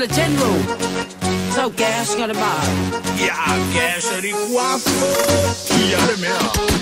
the general. So gas got a bar. Ja, gas er die guapo. Ja, de mer.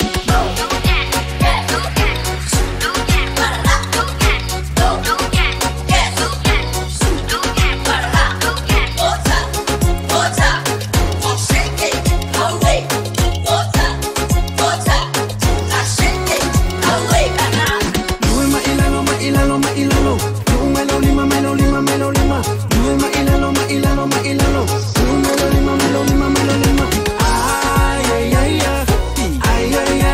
Ay, ay, ay, ay, ay, ay, ay,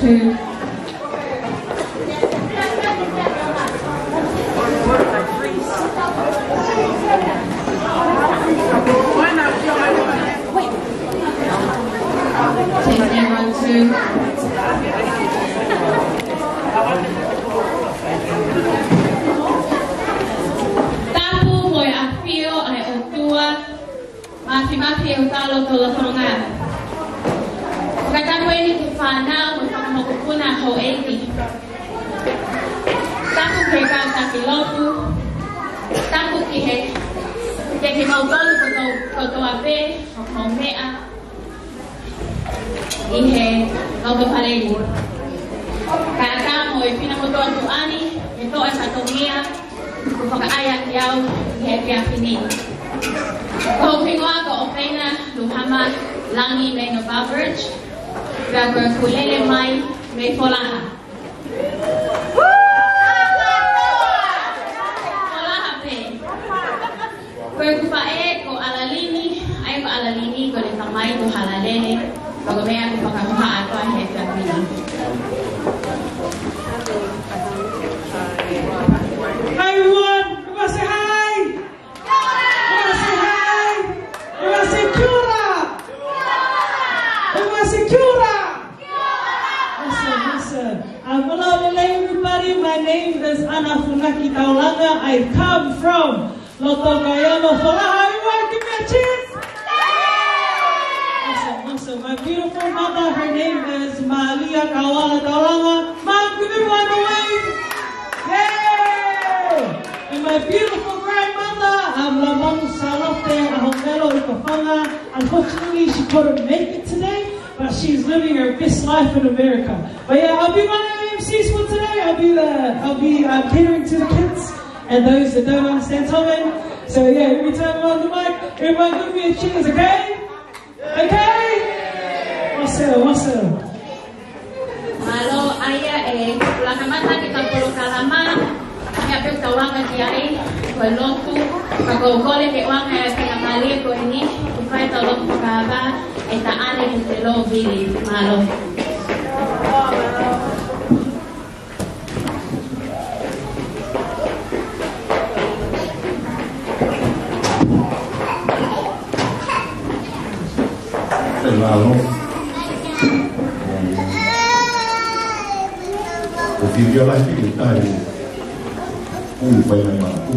2. Take row 2. Tapu mo'y apio ay otua, mati-mati ang talo tula korongan. Pagkatapos ini kifana, magpakamagpuna ho 80. Tapu kaya takilopu, tapu kihe, kaya mautolo ko ape, o mea, ihe, auto palegi. Kaya tamo, pinamutuan ko ani, ito ay sa tungia, kung pag-ayak yaw, ihe piyakini. Kung pingwa ko, okay na, luhama, langi may no beverage, gagawin kulele may folaha. Folaha pe. Kung kupae ko alalini, ay ko alalini ko rin tamay ko halalene, pag-umay ako pagkakuha ato ang hekapini. Hi everyone! Everyone say hi! Everyone say hi! Everyone say Cura! Everyone say Cura! Listen. Hello everybody, my name is Ana Funaki Taulanga. I come from Lotogayano. Everyone give me a cheers! Listen, my beautiful mother, her name is Malia Kawala Taulanga. Mom, give everyone a wave! Yay! And my beautiful grandmother, Lamon Salote Ahomelo Ikafanga. Unfortunately, she couldn't make it today, but she's living her best life in America. But yeah, I'll be running AMCs for today. I'll be catering to the kids and those that don't understand Tongan. So yeah, every time I'm on the mic, everybody give me a cheers, okay? Okay? What's up? Malo aya lakamata kita puluh kalama kaya pagtawangan diay lotu pagogole ke wang kaya pinamali ko ini upay tawag pagaba eta ani intelo bili malo. Malo. Vivió la dificultad un fue la mano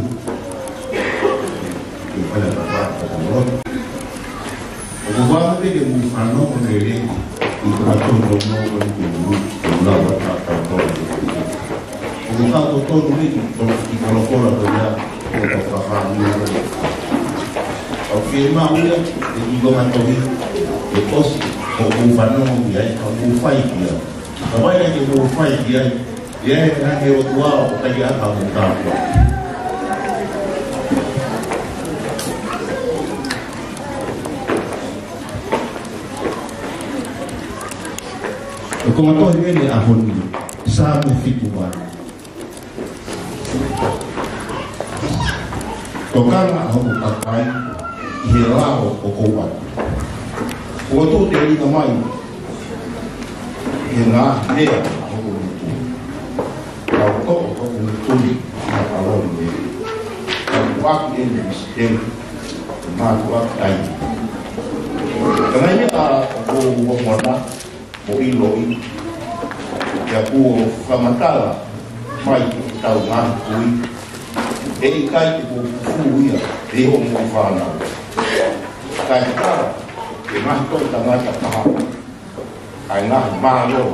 y fue la trabajo como como va de que un fano con el y trató no con la batata como tanto todo y colocó la realidad como trabajar aunque más una de digo más todo de cosas como un fano y hay como un faitia la vaina que un faitia ya na ke o tua o kai ata mo ta ko ko ma to ni a hon sa me fitu ba to kala ho ta pai i ra o ko wa o to te ni na mai na ne o tuli na kalon ni wak in sistem ma wak ai kananya o mona o iloi ya ku famatala mai tau man kui e kai ku fuia e o mo fana kai ka e ma to ta ma ta pa ai na ma lo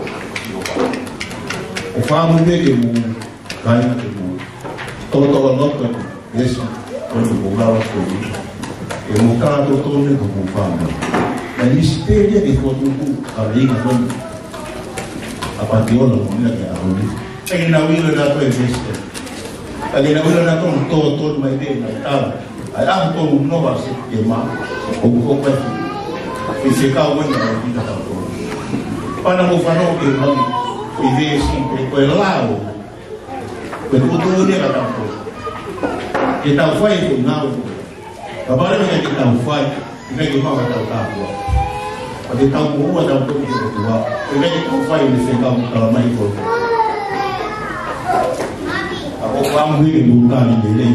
o famu de mu kai na mu todo loto eso quando volava foi e mo cara do todo ne como famu na misteria de foto a liga quando a patiola não é a rua tem na vila da tua vista ali na vila da tua todo mais bem na tal aí a todo não vai se queimar ou como é e ficar o ano da vida da tua para não fazer o que não e ver sempre quel lado quel futuro dia da tua kita fai com não agora não é que tá fai e que vai matar o carro Tapi tahu buat tahu tu dia tua. Jadi kau fai ni saya kau kalau mai kau. Aku faham ni bukan ini.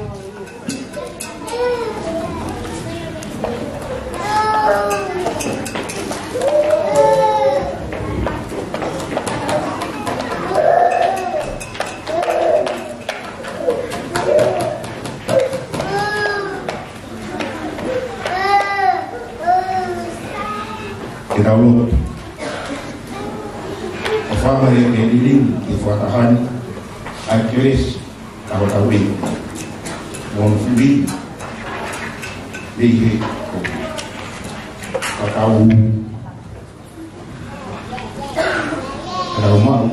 Kalau faham yang ini difatahan akhiris kalau tahu mohon subi di tahu kalau mau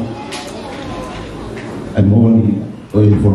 and mohon oil for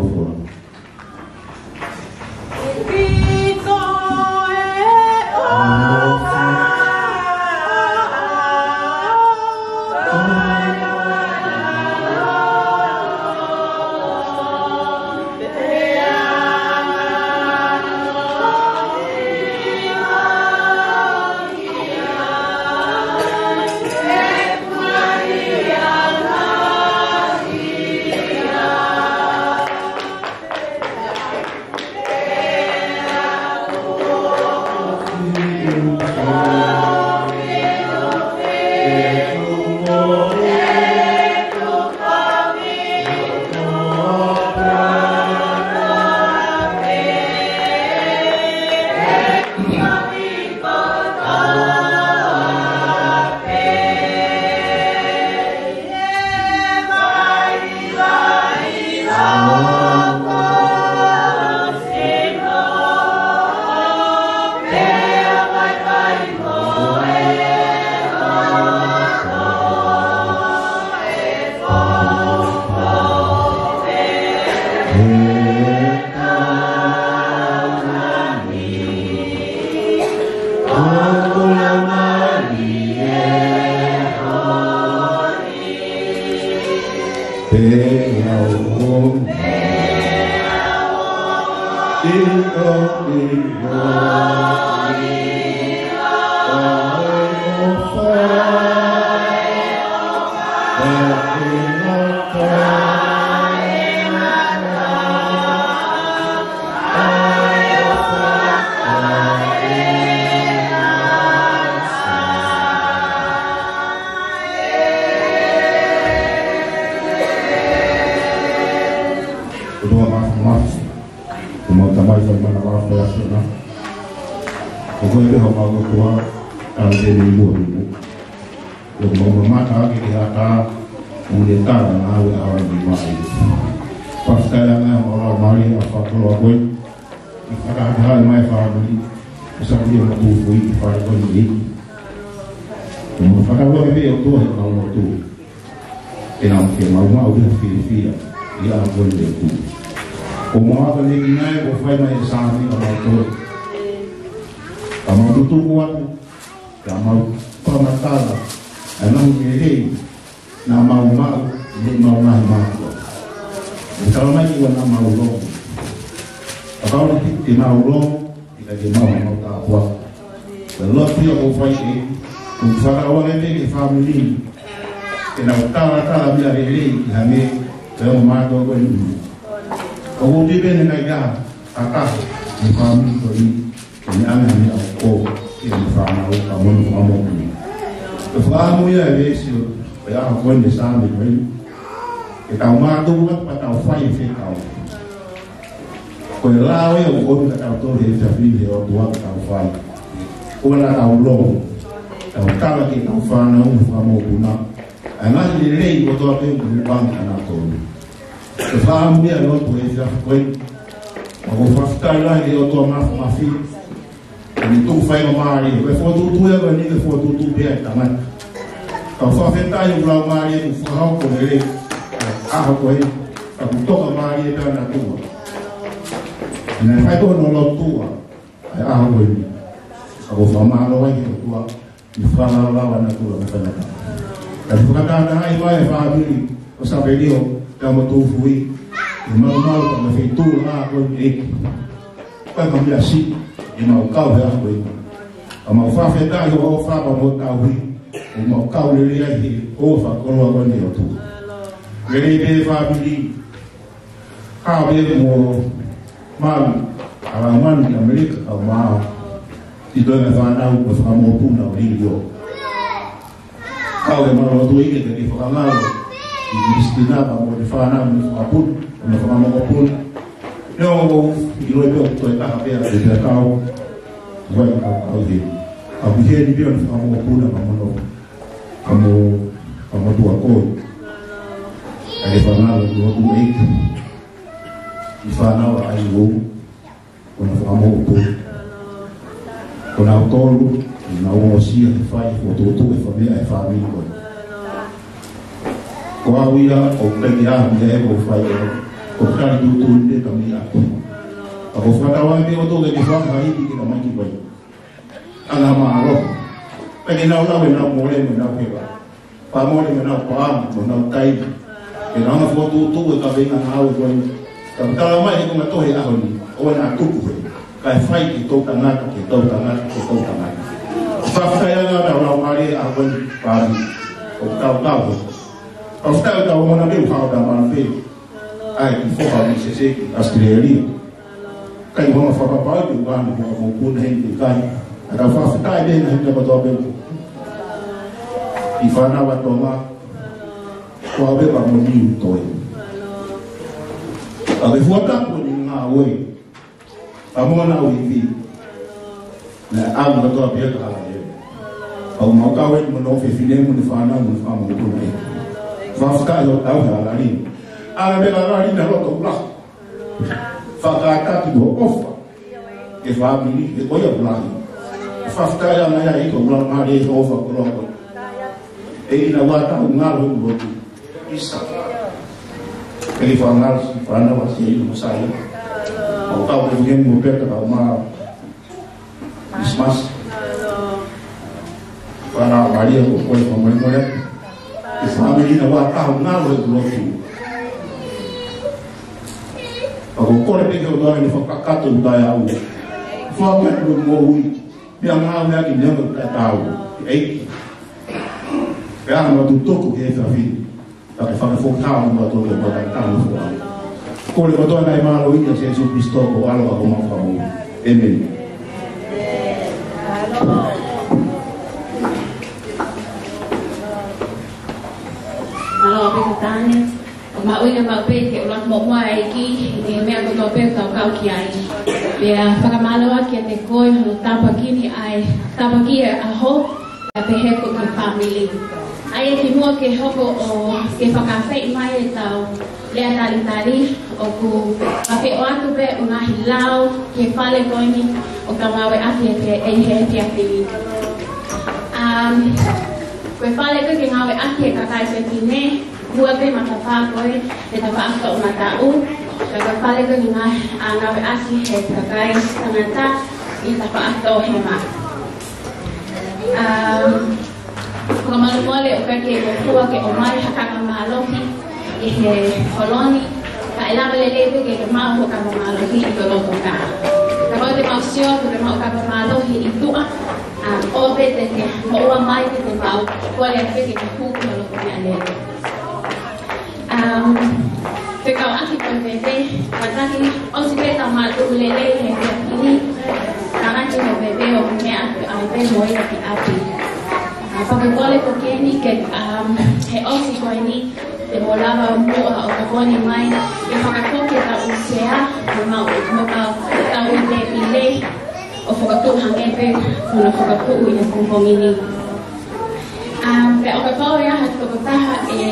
Ama whafe tai o whapa mo tauhi, o mau kaurere ai o whakoroa kone o tū. Rere be whabili, kawe mo malu, ara mani Amerika au maa, i doina whanau ko whakamopuna o ringi o. Kawe maro tu ike te whakangaro, i Kristina pa mo te whanau ni whakapun, o na whakamopuna. Neo o i roi peo toi taha pēra te te kau, wai au he. Au he ni peo ni whakamopuna pa mono, pa mo tua koi. Ai whanau ni whaku eike. I whanau ai o, o na whakamopuna. Ko nā tolu, nā osia te whai, o tōtō e whamea e whamiri koe. Ko awia, o peki ahu e o whai e, ko kari tūtū te kami aku. A ko whakawai me o tōke te whakahiti ki ka maiki koe. Anga maa roho. Peki nau lau e nau mōre me nau hewa. Pa mōre me nau pāma, mo nau taiki. E nanga whakatūtū e ka venga nau koe. Ka tala mai e kunga tohe aho ni, o e nā kuku koe. Kai whai ki tō tangata, ki tō tangata, ki tō tangata. Whawhaianga na rau mare a koe pāri, o tau tau. O tau tau mona meu hao ta mana pē. Ai ki whoha ni se seki, Australia. Kai wama whakapau ki wāna kua mōpuna hei te kai. A ka whawhitai bēna hei kapa tō pēku. I whanawa tō mā, kua wepa mo niu toi. A ke fuatapu ni ngā oi. Amona o iwi, na amu na toa pia ka ala e. Au maukawe ni mono whiwhine mo ni whanau mo ni whanau mo kuna e. Whawhkai o tau he ala rin. Ala me la rari na roto ulaha. Whakatatu o ofa. Ke whamiri, ke oia ulahi. Whawhkai ana ia iko ulaha mare e ofa kuroa koe. E ina wata o ngaro e urotu. Isa. Ke li whanau si whanau a si e ilo masai. O tau ke whengemu mo pēta ka maa Christmas. Whanau Maria ko koe ko moe moe. Ke whamiri na wā tahu ngaro e kurotu. Ako kore peke o doi ni whakakato u tai au. Whakakato u mō hui. Mea ngā mea ki neonga kai tau. Eiki. Ke ana ma tu toku ke e whawhiri. Ta ke whakafokau ma tō ke whakai tānu whakau. Kore kotoa nai mālo ina se Jesu Christo ko aloha ko mawhamu. Amen. Aloha pēku tāne. O mauina mau pēke o latu mokua e ki e mea kotoa pēku tau kau ki ai. Pea whakamaloa ki a te koe hano tāpakini ai tāpaki e aho a peheko ki whamili. Ai e ki mua ke hoko o ke whakawhai mai e tau lea tari o ku ape o atu pe o ngahi lau ke whale koini o ka mawe ati e te eihe te atini. Koe whale koe ke ngawe ati e kakai pe tine, mua pe matapā koe e ta whaaka o matau. Ka koe whale koe ki ngawe ati e kakai tangata i ta whaaka o hema. Kamalu mole o kake o kua ke o mai hakaka mahalohi i he koloni ka elama lelepe ke mau hakaka mahalohi i toloko ka. Ka koe te mausio ke mau hakaka mahalohi i tua o pete ke moua mai ke te mau kuale a pete ke huku toloko me alele. Te kau aki koe pepe, pataki o si peta matu lele he ke akini karaki he pepe o mea ai pe moia ki api. Whakakole ko keni ke he osi koe ni te mo lava mua o ka koni mai e whakakoke ka usea o mau ka tau i le pile o whakatu hangepe kuna whakatu i le kumpomini. Pe o ka tau ea hatu ko taha e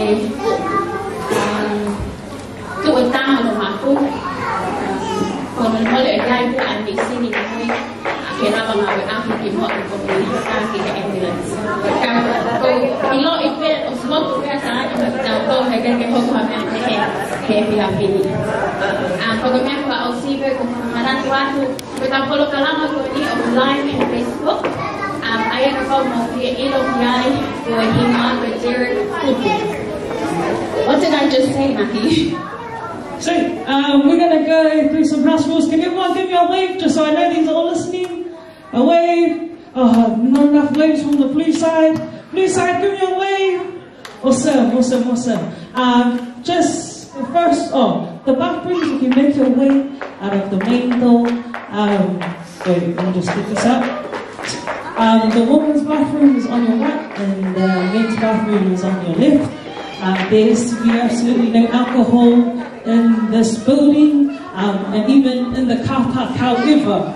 tu o taha no maku kono mole e gai pu a nisini na hui ke raba ngawe ahi ki mo o komini haki ke ambulance. Ilo ipe o smoke pe sa ai ka tau to he ke ho ka me he pia pini. Ko me ko o sibe ko maratu atu ko ta polo kalama ko ni online he Facebook. Ai ka ko mo ki ilo ai ko hi ma ko Jared Kuku. What did I just say, Maki? So, we're going to go through some house rules. Can everyone give me a wave just so I know these are all listening? A wave. Not enough waves from the blue side. Blue side, give me a wave. Awesome. Just first, the bathrooms, if you make your way out of the main door, wait, let me just pick this up. The woman's bathroom is on your right, and the men's bathroom is on your left. There is to be absolutely no alcohol in this building, and even in the car park. However,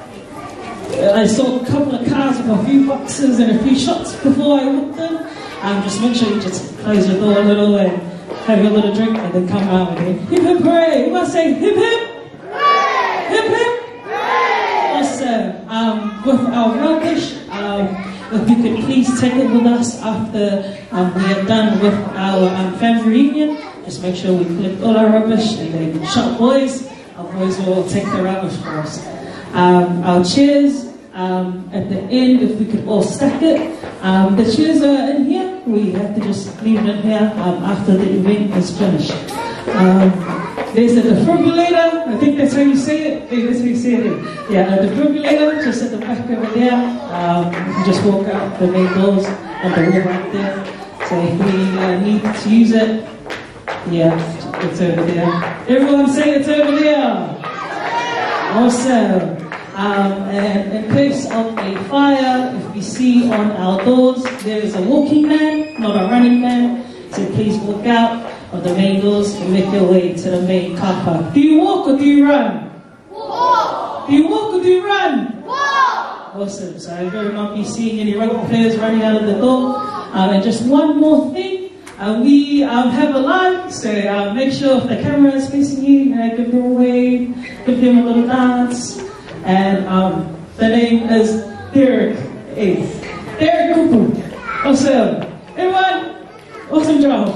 I saw a couple of cars with a few boxes and a few shots before I walked in. Just make sure you just close your door a little and have a little drink and then come out again. Hip hip hooray! You must say hip hip! Hooray! Hip hip! Hooray! Awesome. With our rubbish, if you could please take it with us after we are done with our family reunion. Just make sure we collect all our rubbish and then shop boys. Our boys will take the rubbish for us. Our chairs, at the end, if we could all stack it. The chairs are in here. We have to just leave it in here after the event is finished. There's a defibrillator. I think that's how you say it. Hey, that's how you say it. Yeah, a defibrillator just at the back over there. You can just walk out the main doors and the wall right there. So if we need to use it, yeah, it's over there. Everyone say it's over there. Awesome. And in case of a fire, if we see on our doors, there is a walking man, not a running man. So please walk out of the main doors and make your way to the main car park. Do you walk or do you run? Walk. Do you walk or do you run? Walk. Awesome. So I will not be seeing any rugby players running out of the door. And just one more thing. We have a line, so make sure if the camera is facing you, give them a wave, give them a little dance. And the name is Derek A. Derek Kupu. Awesome. Everyone, awesome job.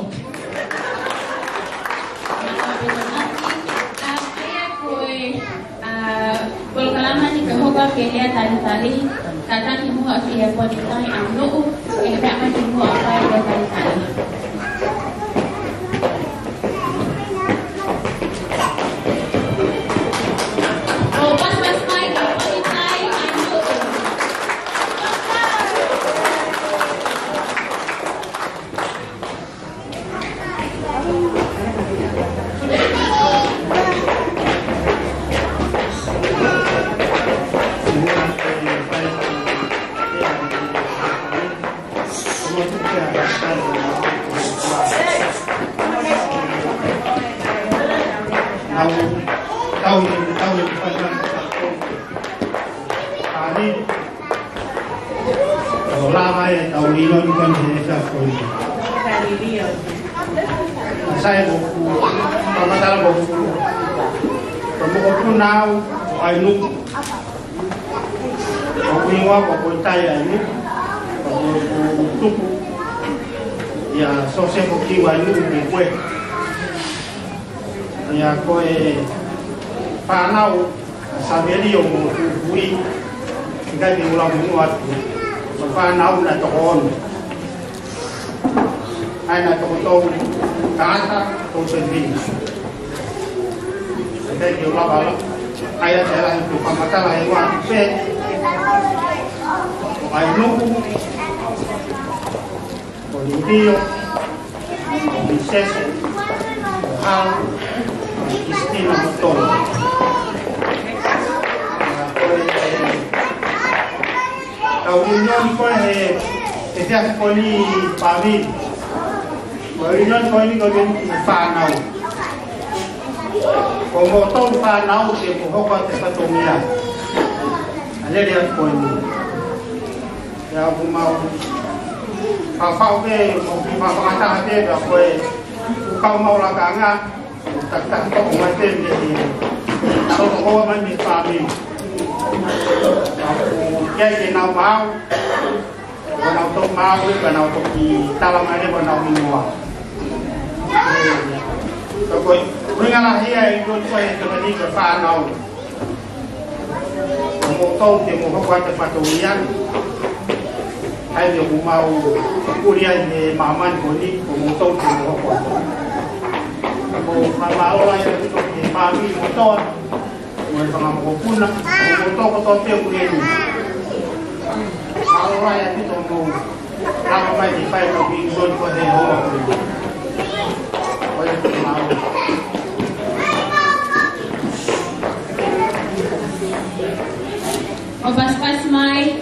Alright, I don't know. I'm mighty fight of being good for the whole. Obas Mai.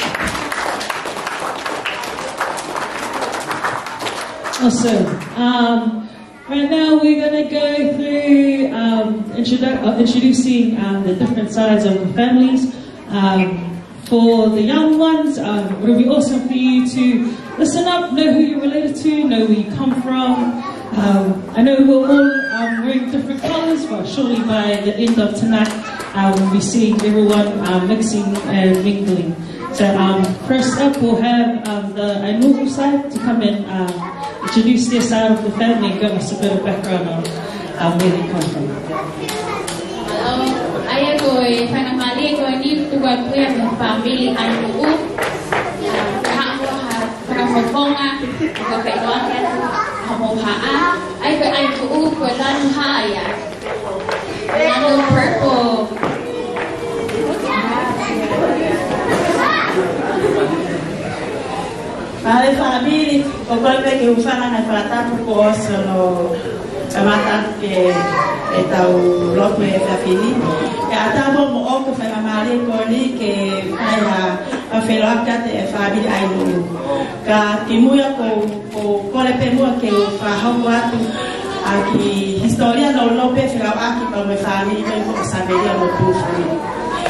Awesome. Right now we're going to go through introducing the different sides of the families. For the young ones, it will be awesome for you to listen up, know who you're related to, know where you come from. I know we're all wearing different colours, but surely by the end of tonight, we'll be seeing everyone mixing and mingling. So first up, we'll have the Ainuku side to come and introduce their side of the family and give us a bit of background on where they come from. Ayah koi sangat mali koi ni tuan kuya ng family Ainuku. Kahapon kahapon kay doan kan hamong haa ay koi Ainuku koi lanu haya lanu purple. Para family, pokoknya que usaban al tratar por no chamata que etau loco de family. Ya estamos mo que fue mamá de coli que a feloca de family Ainuku. Ka timuya ko le pemua que fa hawa aqui historia no lope fela aqui para minha família que saberia no tu família.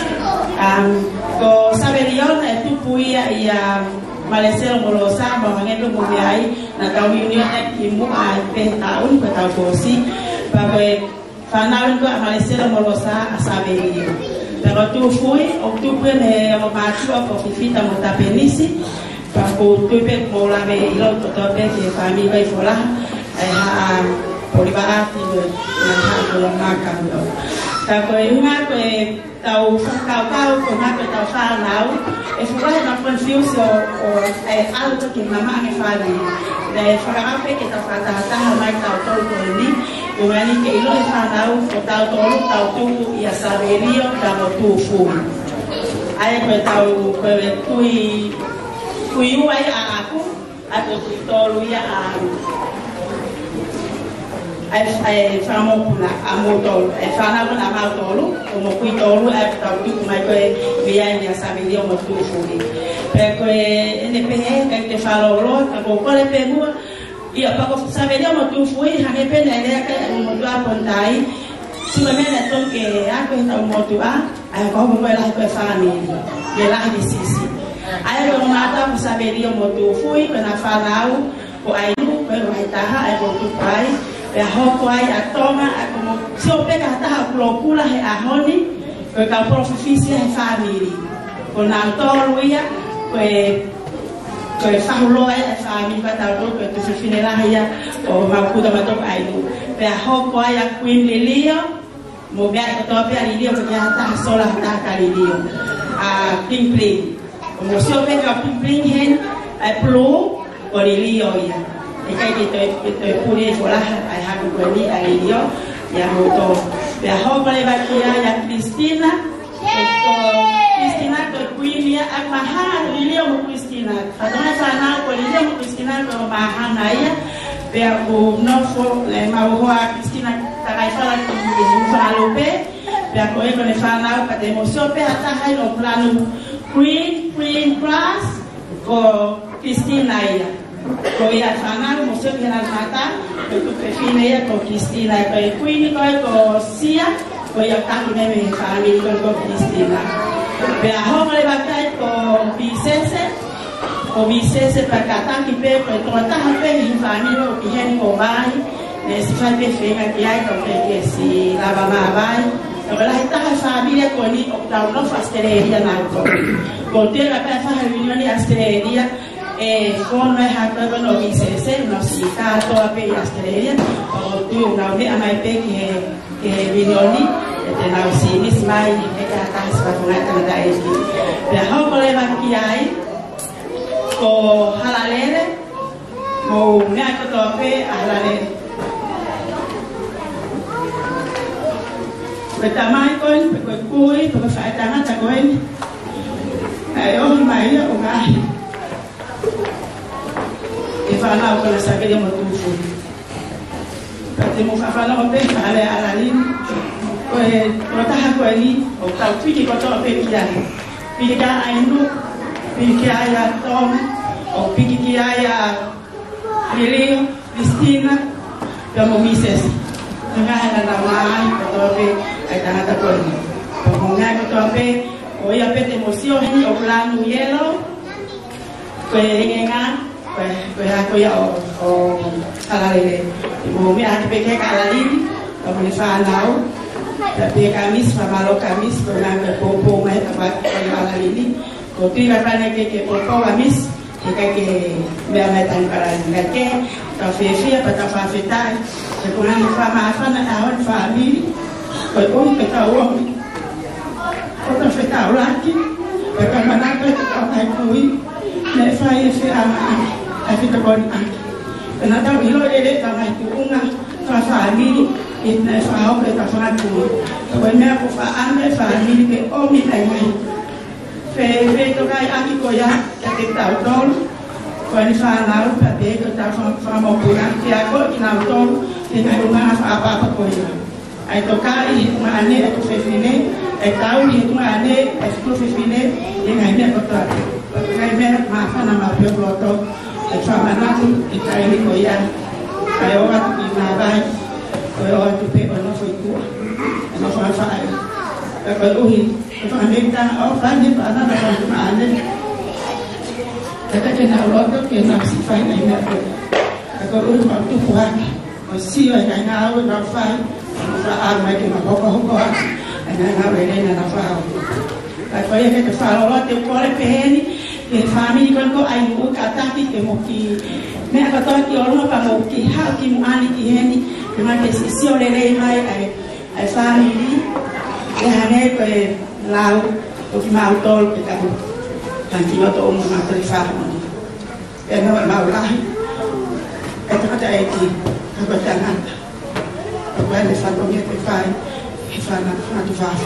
Ko saberia é tu puia e Malaysia molo sama ngendo mo biai na tau union e mu a pe taun ko tau fosi pa be fanal ko Malaysia molo sa saberia. Pero tu fui octubre me o machu a fifita mo tapenisi pa ko tu pe mo la be lo to pe que família vai fola polibarati na ha lo maka lo ta ko unha ko tau kau ko na ko tau fa nau e foi na confusio o algo que mamá me fala de fara pe que tau fa ta mai tau todo ko ni o ani que lo fa nau ko tau todo tau tu e a saberio da no tu fu ai ko tau ko kui uai a aku ato tolu ya ai famo pula amoto e fana na mautolo como cuitolo e tautu mai ko via ni saberia mo tu furi perché NPE che falo lo ko ko le pemu ia pa ko saberia mo tu furi ha ke pena idea che mo tu apontai sicuramente to che a questa mo tu ai ko mo la ko famiglia de la di sisi ai lo mata ko saberia mo tu furi na fanau ko ai no pero ai taha ai ko tu pai e hoko ai a toma como se o pega ta procura e a honi ko ka proficia e family ko na toluia ko fa lo e family pa ta ko tu finera ia o ma ku da mato ai no pe hoko ai a queen lilio mo ga ko to pe lilio ko ya ta sola ta ka lilio a ping ping como se o pega ping ping hen ai pro ko lilio ia e kai que pure fola ai ha ko ni ai dio ya moto ya ho vale vakia ya Cristina Cristina to kuilia amaha lilio mo Cristina fatona sana ko lilio mo Cristina ko maha naia pe ko no fo le ma ho a Cristina takai fala ki falo pe pe ko e ko le fala pa de emoción pe ata hai no plano queen class ko Cristina ia ko ia fana mo se que na mata ko tu prefine ia ko Cristina ko queen ko sia ko ia ta ki me family ko Cristina pe a ho le bakai ko Vicese pa kata ki pe ko to ta ha pe ni family ko hen ko vai ne si fa pe fe ka ki ai ko ke si la mama vai ko la ta family ko ni o ta no fasteria na ko te la pa fa reunión ni asteria con la hata no Vicese no si ka to a pe asteria o tu na ve a mai pe que vinoli te na si mis mai e ka ta sa ko na ta dai pe ho ko le va ki ai ko halalere mo me ko to pe halalere pe ta mai ko kui pe fa ta na ta ko Ayo mai o ngai. E whanau kona sakere mo tufu. Pate mo whawhanau pe whale alali. O taha koe ni, o tau piki kotoa pe ki ai. Piki ka ainu, piki ki ai a Tom, o piki ki ai a Lirio, Cristina, ka mo Mises. Ngaha na na mai kotoa pe ai tangata koe ni. Mo ngai kotoa pe, o ia pe te mosio hini o planu yellow. Koe ingenga, koe hako ia o halalele. Mo mi ati pe ke ka alalini, o mo ni whanau. Tapi kami sama kamis pernah berpopo mai tempat pada ini. Kopi apa nak ke popo kamis ke biar tang para ngake kafe apa tak kafe tai. Sekolah fama fana awak family. Kau kita tahu kau tak tahu lagi. Bagaimana kita akan kui nak fai ama kita kon. Kenapa bilo ele tak kunga family. Ina fao ke ta fana ku ko me ko fa ande fa mi ke o mi ai mai fe to kai aki ko ya te ta don ko ni fa na u pa be ko ta fa mo ku na ti a ko ina don te ka ma fa apa ko ya ai to kai ma ane to fe fine e ta u ni ma ane e to fe fine e ngai me ko ta kai me ma fa na ma pe ko to e fa ma na ku e kai ni ko ya ai o ka ti na bai. Kalau tu pun nak fikir, nak faham. Kalau faham kita, faham dia pada dalam mana. Kita kena orang tu kena sifat yang nak. Kalau waktu puan, masih ada yang nak faham, faham mereka nak apa. Nak beri nak faham. Kalau yang kita faham orang tu boleh pehani, family kalau ayu kata kita mungkin. Mereka kata orang apa mungkin hal kita muali kita ni. Uma decisão lelei mai ai family e hane ko lau o ki mau tol pe ka kan ki to mo ma tre fa mo e no ma la e ta ta e ki ka ta na ko le fa ko me pe fa e fa na fa tu fa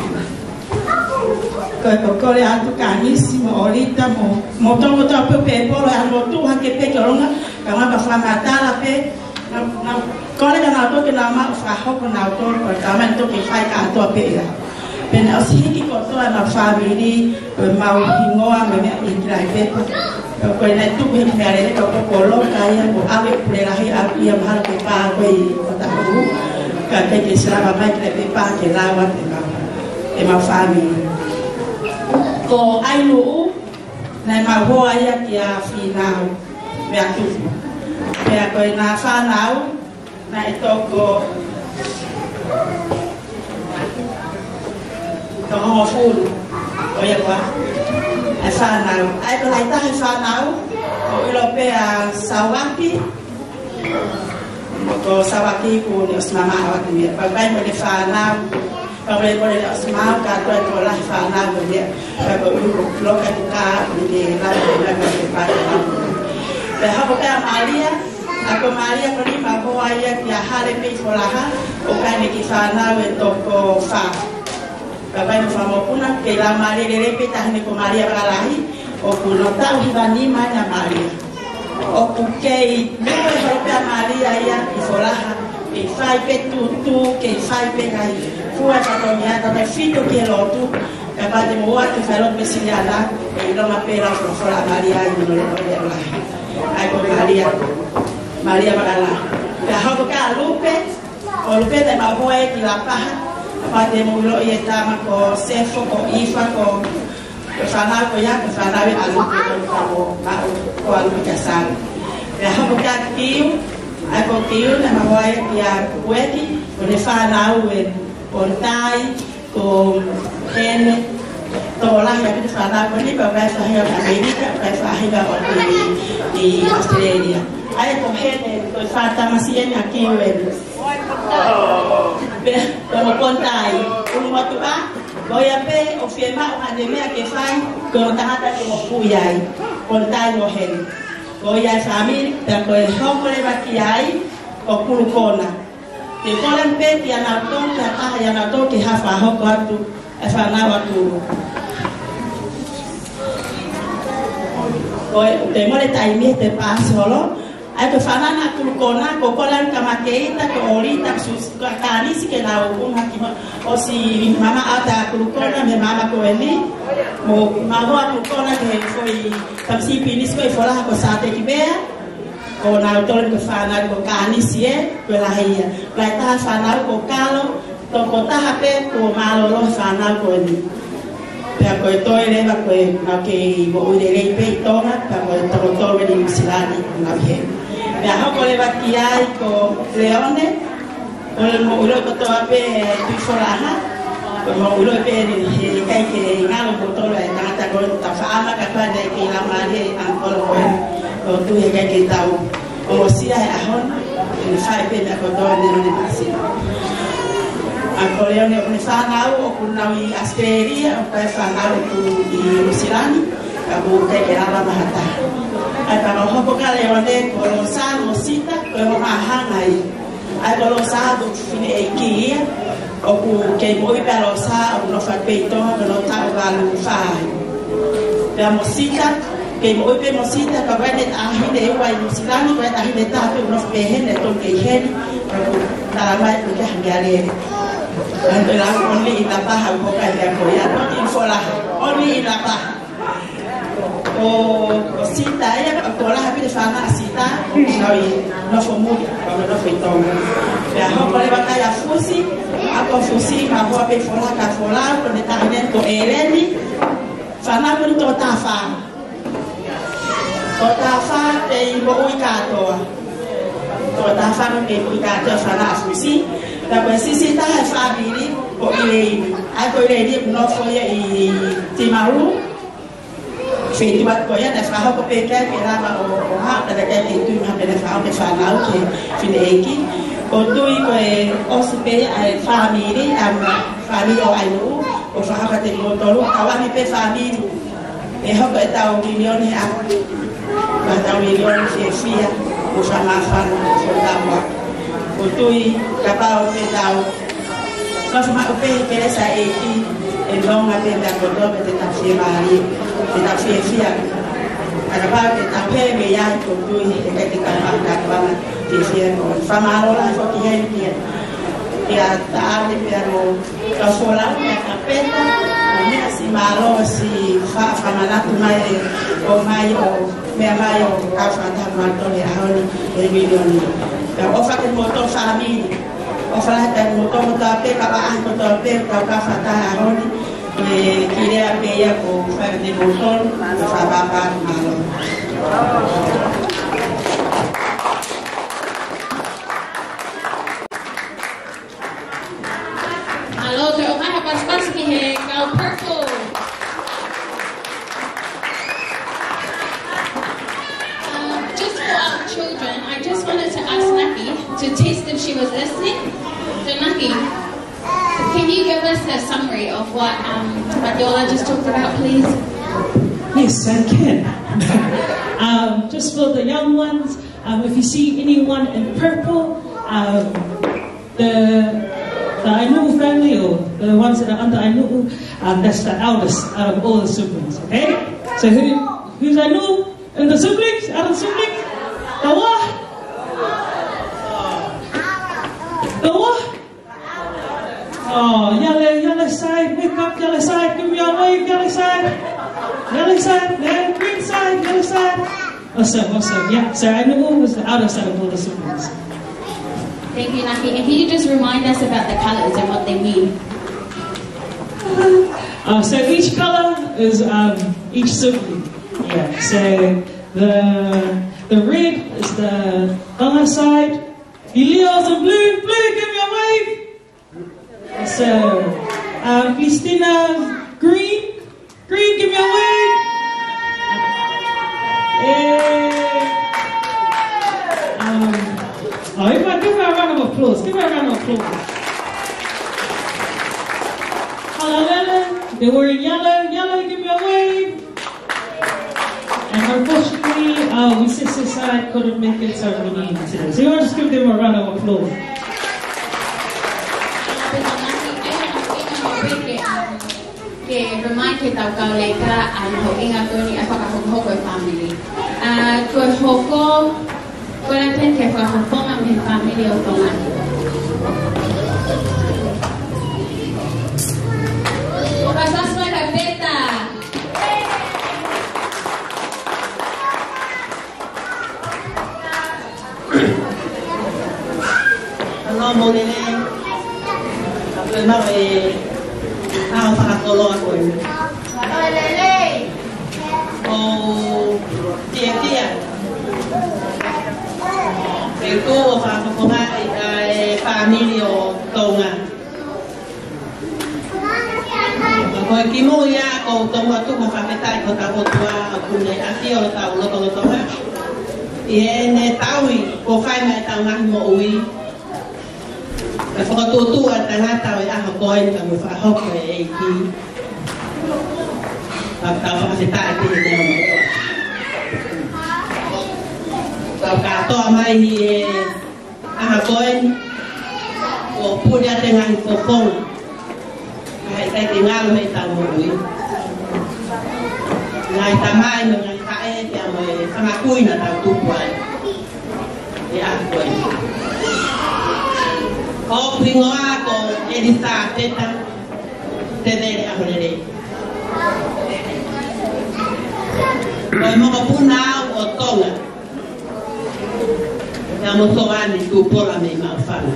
ko le atu canissimo olita mo to pe po le alo tu ha ke pe ko nga ka ma fa mata la pe na kalau kita nak tu nama faham kita nak tu pertama itu kita kan tu apa ya? Pernah sih kita tu anak family mau hingoa mana interaksi apa? Kalau itu kita ada kita kolom kaya mau ambil pelahai apa yang harus kita beri kita tahu. Kalau kita selama baik kita pakai lawan emang family. Ko ayu, nama hoa ya kia final, beatu. Biar kau nak final. Na itoko tomo full oya kwa afanao ai ko laita afanao o europea sawaki ko sawaki ko ni osmama awat ni pabai mo ni fanao pabai mo ni osmama ka to la fanao ni ko lo ka ka ni la ka pa pa ha ko ka Maria ako Maria ko ni mabuha ya hale pe folaha o kani ki fana we toko fa babai mo famo kuna ke la Maria le repeta ni ko Maria balahi o kuno ta ubani mana Maria o kukei ni ko pe Maria ya ki folaha e fai pe tu ke fai pe ngai fuwa ta to ya ta fito ke lo tu kapate mo wa ke falo pe signala e lo ma pera ko fola Maria ni no le balahi ai ko Maria Magala. Kahapon ka lupe, o lupe de mabuhay kilapahan. Kapag mo lo iyetama ko sefo ko ifa ko sana ko ya sana wi alupe ko ko alupe kasal. Kahapon ka kiu, ako kiu na mabuhay ya kuweti, ko ne sana wen ontai ko hene tolah ya kita sana ko ni babay sa hiya Amerika, babay sa hiya di Australia. Ai ko hene ko fata masien aqui o como contai um outro goia pe o firma o handemea que faz ko tahata ko puyai contai no hen goia family ta ko el hombre bakiai o kulukona te kolen pe ti anaton ta ta ya nato ke hafa ho ko atu e fa na watu te mole taimi te pasolo. Ai ke whanana kulukona, ko kolan kamakeita, ko orita, ko kanisi ke lau unga ki o si mama ata kulukona, me mama ko eli. Mo mahoa kulukona ke foi tamsi pinis ko i fola ko sate ki bea. Ko nau tole ko whanau ko kanisi ko lahia. Lai taha whanau ko kalo, to ko taha pe ko malolo whanau ko eli. Pea koe toi rewa koe ngau ke mo urerei pe i tonga, pea koe toro di Usilani ngau he. Pea hoko lewa ki ai ko Leone, ole mo uro ko toa pe tui foraha, ko mo uro pe he kai ke ngalo ko toro e tangata koe ta whaama ka kwane ke i lamare angkolo koe, ko tu he kai ke tau. O mo sia e ahon, e whae pe mea ko toa Leone masina. Ako Leone o whanau o kunau i Australia, o kai whanau ku i Usilani, ka bu kai ke rara mahata. Ai pa no hoko ka Leone ko lo sa mo sita, ko mo mahanga i. Ai ko lo sa do fine e ki ia, o ku kei mo i pa lo sa o no fa peito, ko no tau valu whai. Pea mo sita, kei mo i pe mo sita, ka wene ahine e wai Usilani, wene ahine tāpe o no whehene, ton kei heni, ka ku taramai ku ke hangiarere. Ando la only in la paha ko ka ya ko ya not in fola only in la paha o sita ya ko la habi de fana sita no fo mu no fo tonga ya ho ko le baka ya fusi ako fusi ma ho pe fola ka fola ko ne ta ne to ereni fana ko to ta fa te mo ui ka to ta fa no ke ui ka to fana fusi. La sisi ta e famili o ile ai ko ile di no foi i Timaru feito wat ko ya da fa ko pe ka ke ra ma o ha da ka ke tu ma pe da fa o fa na o ke fineki o tu i ko e o se pe ai famili am famili o ai no o fa ka te mo to lo ka mi pe famili e ho ko ta o milione a ba ta o milione fia o fa ma fa o da mo Utui kapau pe tau, nós ma upe peresa eki elonga pe da kodo pe ta fie mari, pe ta fie fia. Kapau pe ta pe me ya utui e ke ta ma ka ba te fie no. Famaro la fo ki hen ki. Ya ta de pe no ka fola pe ta peta, ni si malo si fa famala tu mai o mai o me mai o ka fa ta ma to le ahoni e milioni. Ya ofa ke moto famili ofa ke moto pe ka ba an moto pe ka fata ahoni e kire a pe ya ko fa de moto fa ba ba malo Hello, te o mai pas pas ki he kau purple. Just for our children, I just wanted to ask Naki to test if she was listening. So Naki, can you give us a summary of what Badiola just talked about, please? Yes, I can. Just for the young ones, if you see anyone in purple, the Ainu'u family, or the ones that are under Ainu'u, that's the eldest out of all the siblings, okay? So who's Ainu'u in the siblings? Out of the siblings? The what? The what? Oh, yellow side, wake up, yellow side, give me a wave, yellow side, yeah, green side, yellow side. Awesome, yeah. So Ainu'u was the outer side of all the siblings. Thank you, Naki. And can you just remind us about the colors and what they mean? So each color is each sibling. Yeah. So the red is the other side. Elios and blue, give me a wave. So Christina, green, give me a wave. Give her a round of applause. Halalele, they're wearing yellow, give me a wave. And unfortunately, we sister side couldn't make it, so we need today. So you want to just give them a round of applause. ke remind ke tau kau leika an ho inga toni a whakahoko e family. Koe hoko, koe aten ke whakafonga me family o tonga. Kasasma ka beta. Hello, Molene. Aku memang tahu sangat tolong aku ini. Oh, dia. Itu aku family o tonga. Ko kimo ya ko tonga tu mo faketai ko ta tua aku ne asio ta lo tonga. Ene taui ko fai mai ta ngai mo ui. Ka foto at tangata ay ahokoin ka mo fa hok e ki. Pagka faketai ti ne mo. Pagka to mai ahokoin ko punya dengan kokong. Ay tinggal may tao mo ui. Ngay tamay mo ngay kae kaya mo sangakuy na tao tupuan. Iakoy. O pingo ako edisa teta tedere ako nere. Koy mo kapuna o tonga. Kaya mo soan ni tupola may maafana.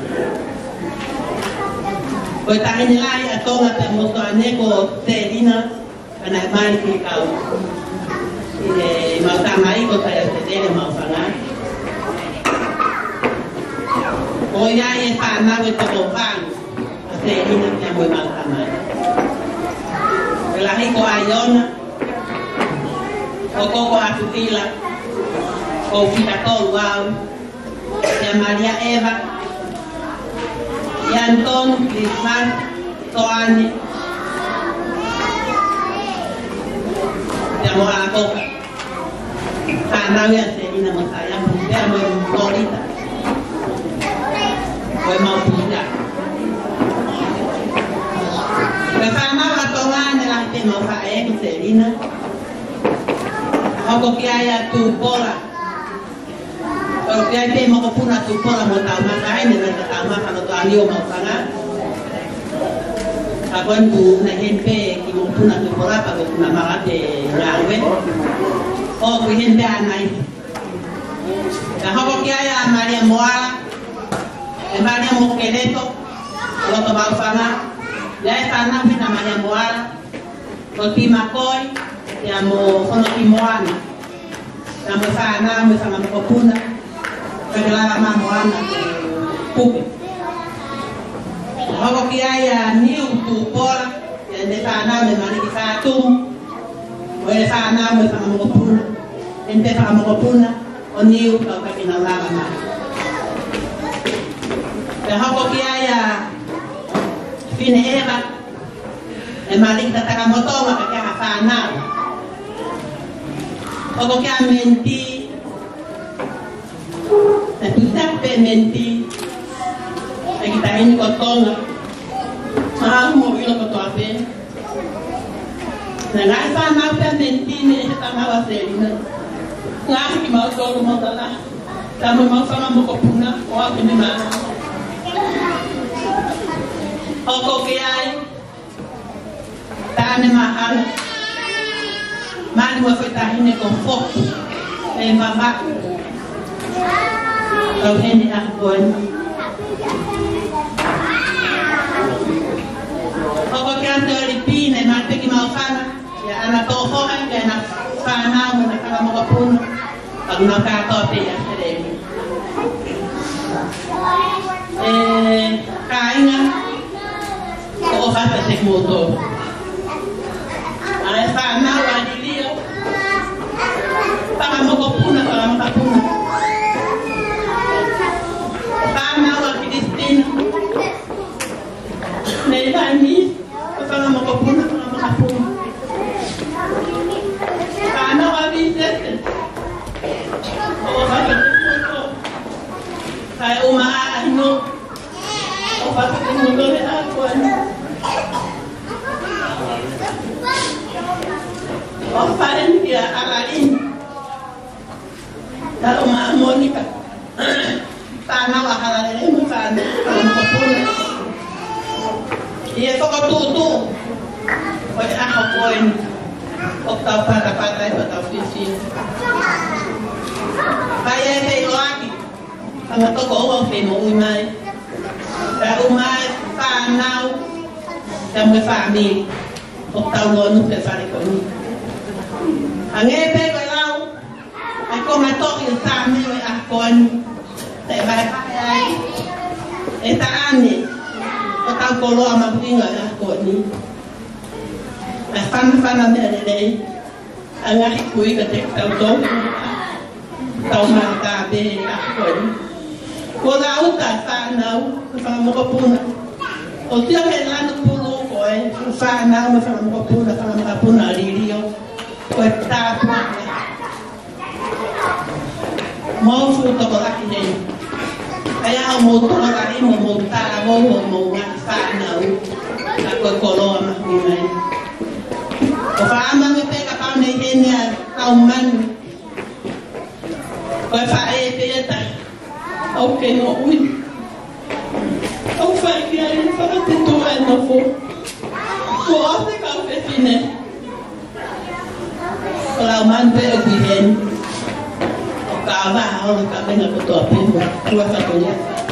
Koe tahi nilai atonga te moto ane ko te dina kana mani ki kau. Ine mautama iko tayo te dene maufanga. O ia e whanau e toko whangu a te dina kia moe mautama. Kelahi ko Aiona, o koko atutila, o fita tolu au, ia Maria Eva, Anton, Lisman, Toane, siamo alla coca. Tanau ya Selina Mosaya, siamo in Florida. Poi mau punya. Bersama Toane lah kita mau saya ke Selina. Aku kaya tu pola. Kalau dia itu mau puna tu pola mau tahu mana ini nak tahu mana kalau tu alio mau sana. Kapan tu nak hempe ki mau puna tu pola kalau tu nak malat ngawe. Oh ku hempe anai. Dah aku kaya Maria Moala. Maria Mokeleto. Kalau tu mau sana, dia sana pun Maria Moala. Kalau ti makoi, dia mau kono ti moana. Dia mau sana, mau sama mau puna. Kailangan mamuana pupi. Ako kaya niu tu pola, ende sana me mani kisatum, o sana me sama mo puna, ende sama mo puna, o niu kau kakinalaga man. Ako kaya fine eva, e mali tataka motonga kaya sana. Ako kaya menti. Kita menti, kita ini kotor, malah mau bilang kotor apa? Nah, sama apa menti ni kita malah selina, nggak kita mau tahu mau tahu, kamu mau sama mau kopuna, wah ini mana? Aku kiai, tane mahal, mana mau kita ini konfort, mama. Kalau ini aku kan dari pine mati kita mau sana ya anak toho kan ya anak sana mana kalau mau kapun kalau nak kata ya sedih kaingan kau kata cek motor ada sana lagi dia tak mau kapun kalau mau kapun Nilani, kalau mau kapuna, kalau mau kapun. Karena habisnya, oh habis itu, saya umah anu, oh pakai motor aku. ia alarin. Kalau mak Monica, tanah alarin mu sana, kampung. Ia tutu, kau aku koin, kau pada pada visi. Kaya saya lagi, kalau tu kau orang film umai, umai tanah, kamu family. Kau tahu nonu pesari kau ni. Angin peko lau, aku matok yang sama dengan aku ni. Tak baik ayai, tak aneh. Kau tahu kalau amak tinggal aku ni. Fan ame ada ni. Angah kui ketek tahu tahu mata be aku ni. Kau tahu tak tahu, kau mau kapuna. Kau tiap hari lalu puluh. Fana ma fana mo puna lirio ko ta mo fu to ko la ki aya mo to la ri mo ta mo nga fana u la ko lo ma ni mai ko fa ma me pe ka pa me ni a man ko fa e pe ta okay no ui o fa ki ai fa te to no fo Kau kau fesine, kalau manpe okihen, kau bah orang kau nak betul apa? Dua satunya.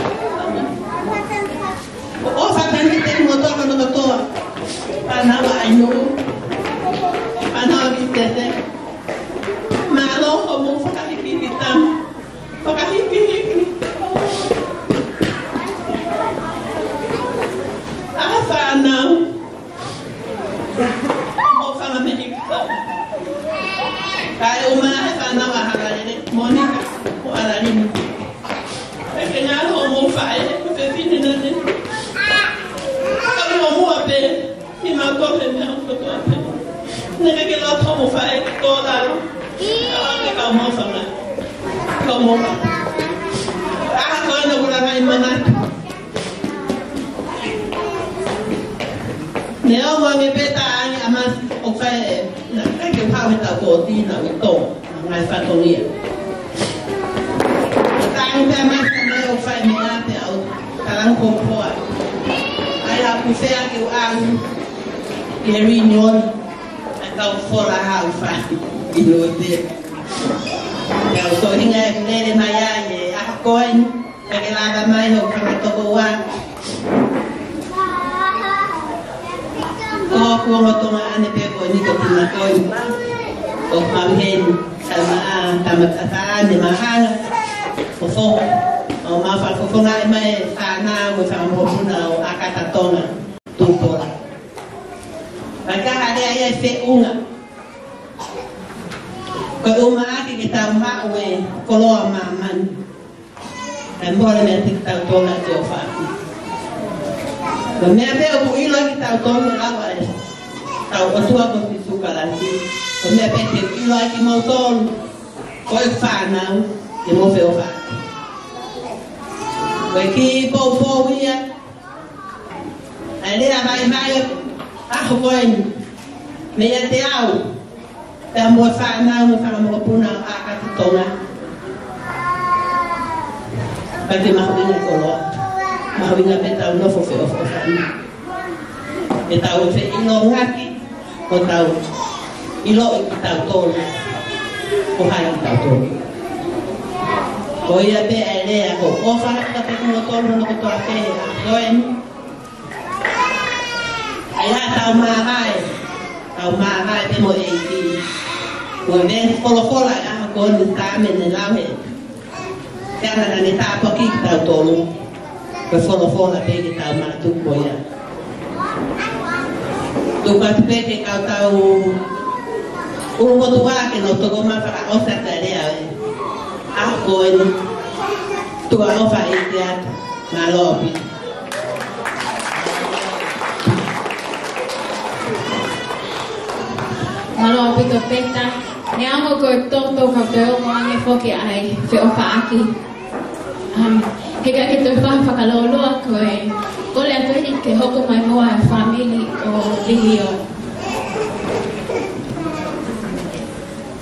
Oh, sampai ni tem motor kalau betul, panah banyu, panah kita. Malu kamu fakir kita, fakir kita. Apa nak? Kaya umahay sana mahalali Monica o alalim. Ay kanya mo fae ko fefine na din. Kami mo ape ni mato le na ko to ape. Nege lo to mo fae to la. Kaya ka mo fa na. Ko mo fa. Ko na wala ngai mana. Neo mo me beta ani amas o fae. Cái kiểu phao mình tạo cổ tin là cái tổ ngày phạt tổ nghiệp tăng ra mắt này ông phải mình làm theo khả năng không thôi ai là cứ xe kiểu ăn Gary nhon anh cầu phô là hàng phải đi nổi tiền kiểu tôi thì nghe lên này à vậy à coi cái là mai hôm phải tôi có ăn Kau ngotot ane peko ni kau tina kau ni, kau mahen sama tataan ni mahal, kau mafal kau ngai mai sana kau sama mopuna akata tonga tupola. Maka hari ayah seunga, kau umah kita mawe kalau maman, dan boleh nanti kita tonga jauh. Kami apa yang bui lagi tahu tahu awal, tahu betul apa sih suka lagi. Kami apa yang bui lagi mau tahu, kau fana, dia mau fana. Bagi bau dia, ada apa aku koin, meja tahu, dan mau fana mau punang akar tonga. Bagi makhluknya kolor. Mahawinga betaw no fo fe of betaw fe ilo ngaki ko taw ilo betaw tol ko hay betaw tol ko ya be ale ko ofa ka pe ko tol no ko to ape koen aya taw marai pe mo e ti ko ben ko la ya ko ni ta men la he kana ni ta pa ki taw tol Berfola bagi tahu matu boya. Tukat bagi kau tahu, umur tua ke no togo ma para osa tadi awe. Aku ini tua ofa ikat malopi. Malopi to peta. Ni amo ko to kau tahu mangi foki ai fe ofa aki. Hingga kita faham kalau aku boleh tu ni ke hukum mai family o liyo.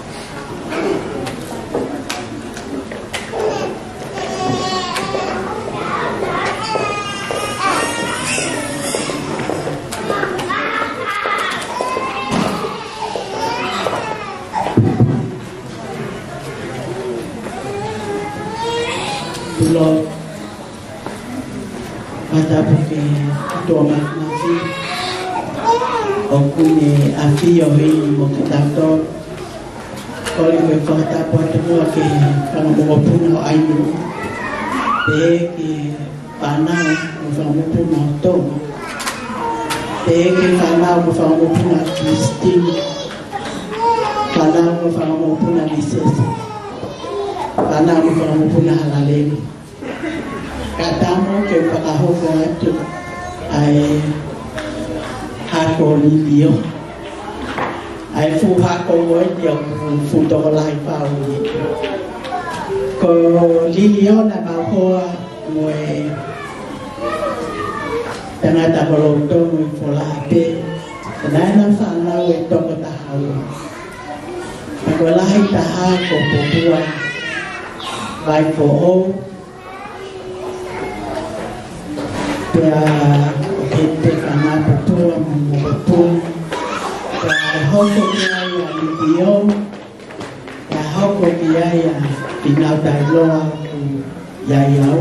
Lord, pada porque toma nafi okune afio hii mokitato koli me fata pada mua ke kana mo puna ainu te ki pana mo puna to te ki pana mo puna Christine pana mo puna Lisesi pana mo puna Halaleni katamo ke pakahoga atu ai hako Lilio ai fu hako ngoi dia fu to lai pau ko Lilio na ba ho ngoi tanga ta bolonto ngoi fola te na na fa na we to ta hau ko lai ta ha ko tua vai fo o ya gente kana tua mupun ya hoko dia ya Lilio ya hoko dia ya pinau dai loa ya yau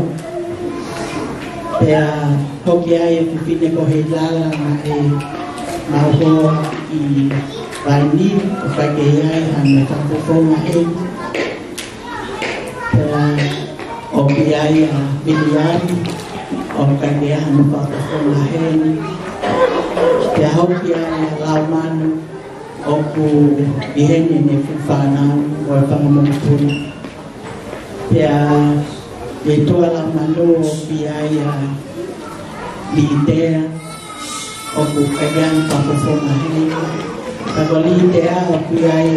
ya hoko dia ya pipine ko helala ma ho I bani ko ke ya han ka ko ma ya o dia ya biliani o kaya ano pa ko lahen ya ho kaya laman o ku ihen ni fana o pangmupun ya itu alaman do biaya lidea o ku kaya pa ko lahen kalau lidea o biaya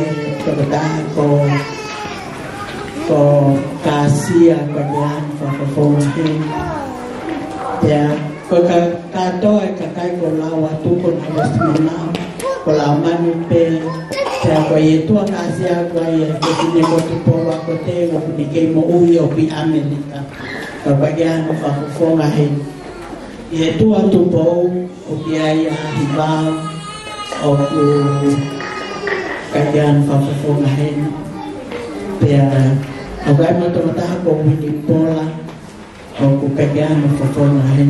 ko kasih kaya pa ko lahen ya ko kato kakai ko lawa tu ko harus menang ko laman pe ya ko itu akasia ko ya ko sini ko tu po ko te ko ni ke mo uyo pi Amerika ko bagian fa ko ngahin itu atu po o biaya hibal o ko bagian fa ko ngahin ya o ga mo to ta ko ni pola o pegang fofonahin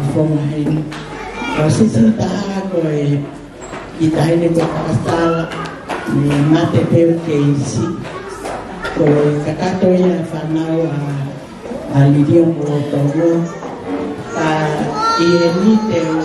kasi taha ko kita ini berkasal ni mate peu keisi ko kakato ya fanau Lilio mo togo ini teu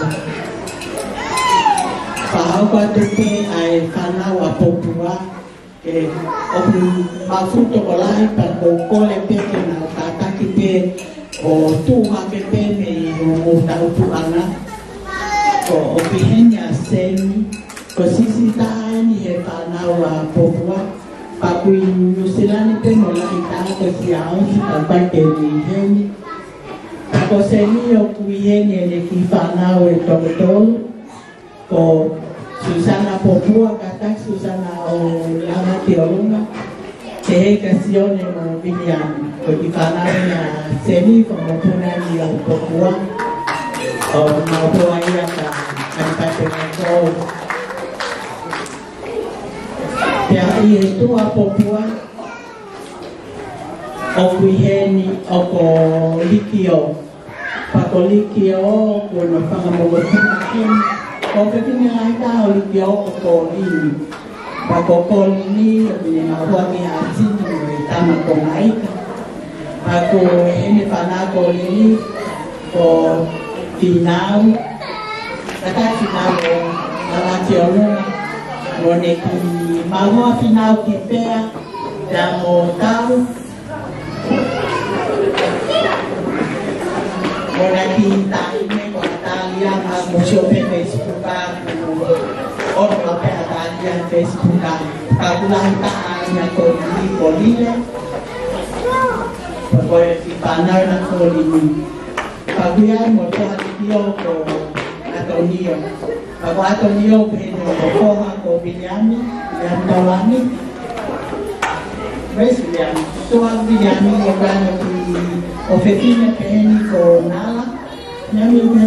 pahau ko tupe ai fanau apopua ke obu mafuto ko lai pa ko le peke na kataki pe o tu hapepe me o tau tu ana o pihenya sen ko sisi tani he pana wa popua pa kui nusilani pe mo la ita ko sia o si pa ke ni hen ta ko seni o kui henya le ki pana o totol ko Susana popua kata Susana o lama teolunga te kasione mo bilian di kana na semi como puna ni o popua o na poa ia ka pate ko ya itu a popua o kuiheni o ko likio pa ko likio ko no panga mo o ke ni ai ta o likio ko ni pa ko ni ni na ho ni a sin ni tama ko mai aku ini panako ini ko final kata final la tiolo one ki mago final ki pea da montao ora ki ta me ko Italia ma museo pe Facebook o no pe Italia Facebook ka kula ta na ko ni bolile Pagoi si panar na ko ni paguyan mo to Lilio ko Antonio pag Antonio pino ko ko Bilyami yan tawani ves yan to ang Bilyami ko gano ki ofetina peni ko nala nami na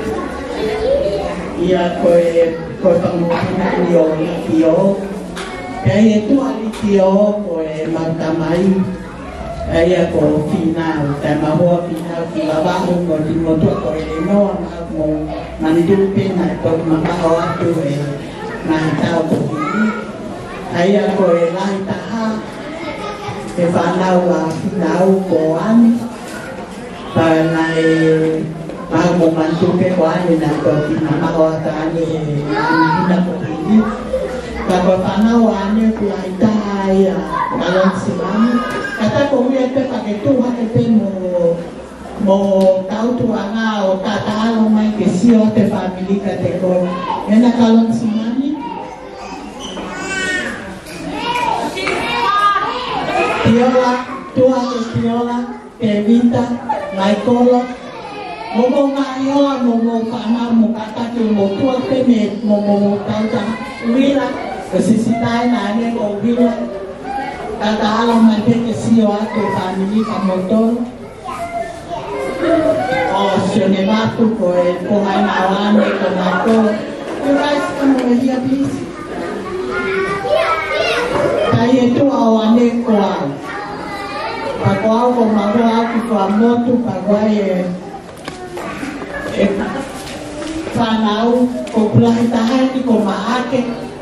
iya ko pangmuna ni yo Kaya ito alikio ko magkamay. Kaya ko final. Kaya mahuwa final. Kilabaho ko di mo to ko ilino. Mo mandupin na ito makahawa to mahitaw ko hindi. Kaya ko lahi taha. Kepanaw finaw ko ani. Panay bago mandupin ko ani na ito makahawa ka ani. Hindi ko hindi. Kalau tanah warna pelai kalau semam kata kau yang terpakai tu hak itu mau tahu tu angau kata lo main kesio te family kata kau yang kalau semam ni tiola tua ke tiola Kevita Michael mau ngayon mau kana mau kata tu mau tua temet mau tahu tak wira kesisitai nanya kau bilang kata alam nanti kesio atau family kamotor oh siapa tu kau main awan kau you guys come over here please kaya itu awane kau pakau kau mahu aku kamu tu pakai panau kau belah tahan di kau maake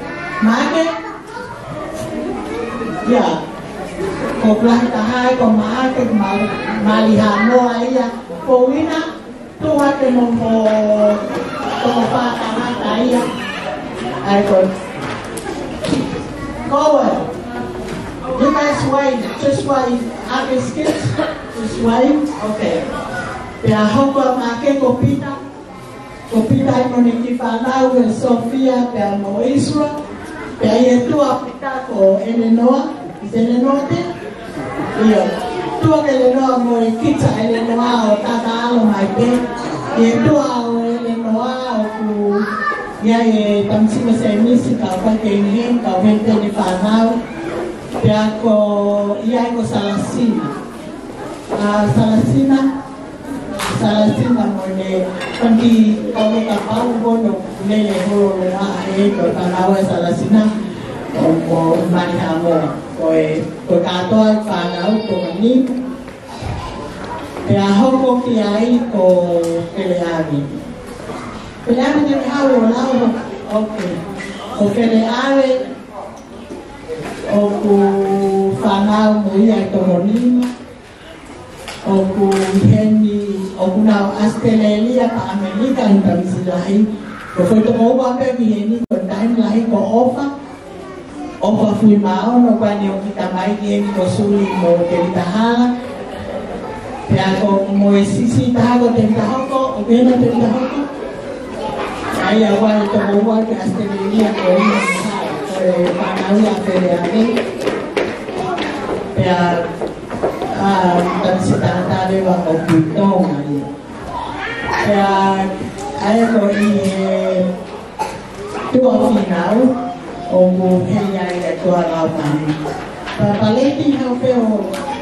ya kau belah tahan kau maake malihano ayah kau wina tuhan temu kau tahan ayah ayah kau you guys wait just wait aku skip just wait okay ya hoko maake kau pita Monekifana with Sofia Belmo Israel. Kaya tu apita ko Eleanor, is Eleanor te? Iyo. Tu Eleanor mo kita Eleanor o tatalo mai pe. Ye tu Eleanor o ya tamsi mesemisi ka pa kengen ka vente ni fanao. Kaya ko iya ko Salasina mo ne pandi kau kapau bono nele horo na ko tanawa Salasina ko mani amo ko kato fanao ko ni ya hoko kiai ko keleani ni hawo lao okay ko keleani o ko fanao mo ya to monima o ko heni o kuna Australia pa Amerika ang tamsilahi ko foi to mo ba pe heni ko time lahi ko ofa fui mao no kwani o kita mai heni ko suli mo telitahala ya ko mo sisi tago telitahoko o bena telitahoko kaya wa to mo wa ke Australia ko ni sai ko panau ya feriade ya dan sitata de wa opitong ali ya ay ko tu final o mo henya ile to ala mani paleti ha pero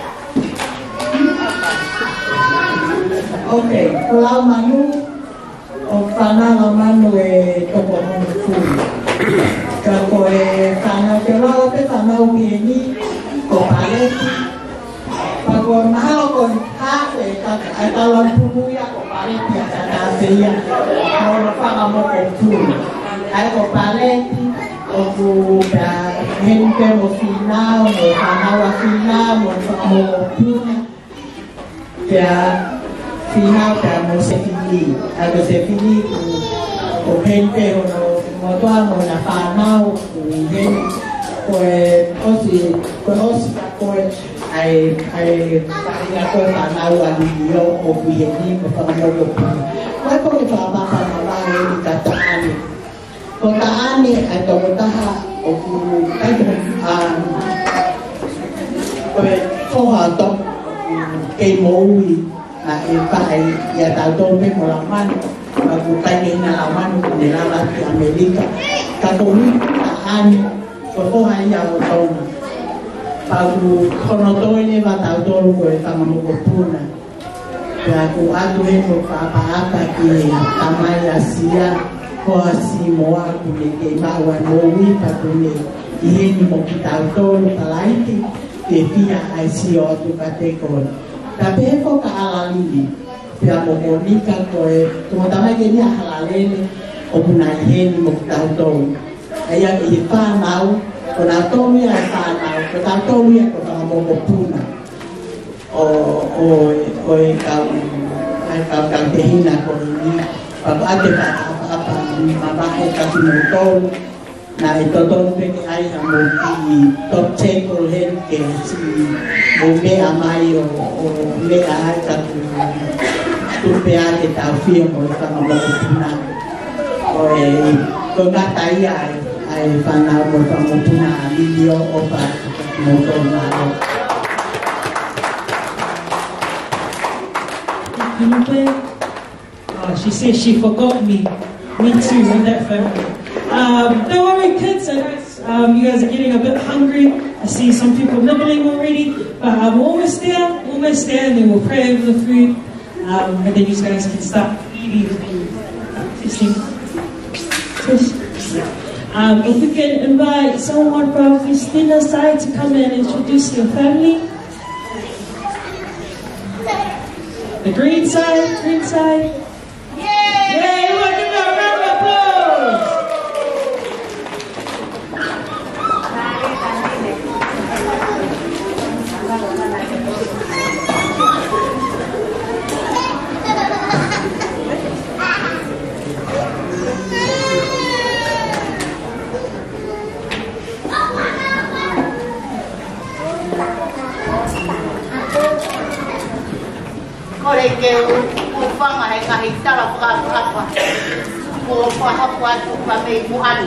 okay kalau manu o pana la manu to ko fu ko pana pero pe pana o ni ko paleti Pagod mahal ko kafe kalau puno ya ko paleti ada saya mau pa mo ko puno ay ko paleti o da gente mo final mo panawa final mo puno ya final ka mo se fini o gente mo to mo na panao ai ko panau alio o bieni ko panau ko mai ko ke pa pa ni kataani ko taani ato taha o ku ai ko to ke mowi na e pai ya ta to pe mo la man ku kai ni na la man ni la la Amerika ka ko ni taani ko hai ya o to Pagu konoto ini batau tolu ko tama mo puna ya ku adu he ko apa ki tamai asia Koa si moa kune ke maua noui pa kune I heni mo ki tau tolu talaiti ke fia ai si o atu ka te kone. Ta pefo ka alalili pia mo monika koe tumotamai ke ni a halalele o puna I heni mo ki tau tolu. Aya ke I whanau ko na tolu ia I whanau ko tau tolu ia ko tau mo ko puna. O e kau te hina ko ni papa ate ka apa mabahe ka tolu na ito pe ai ha mo ki top check ko hen ke si mo me amai o me ai ka tu pe ate ta fia mo ka mo na o e ko na tai ai fa na mo ka mo na video o pa mo ko na Can you play? Oh, she says she forgot me. Me too, with that family. Don't worry, kids. I know you guys are getting a bit hungry. I see some people nibbling already, but I'm almost there, and then we'll pray over the food, and then you guys can start eating. If we can invite someone from Christina's side to come and introduce your family. The green side. Yay! Everyone give them a round of applause! Kore ke upanga he kahitara whakapapa ko whahapua tupa mei muhani.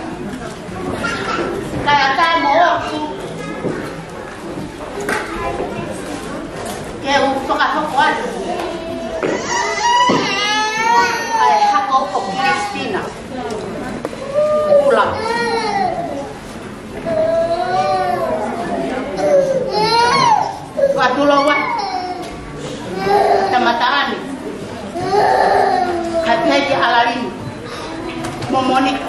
Kaya tae mo oku ke whakapua ai hako o Kristina Kula. Watulowa Tamataan Kapeji alalini Momonika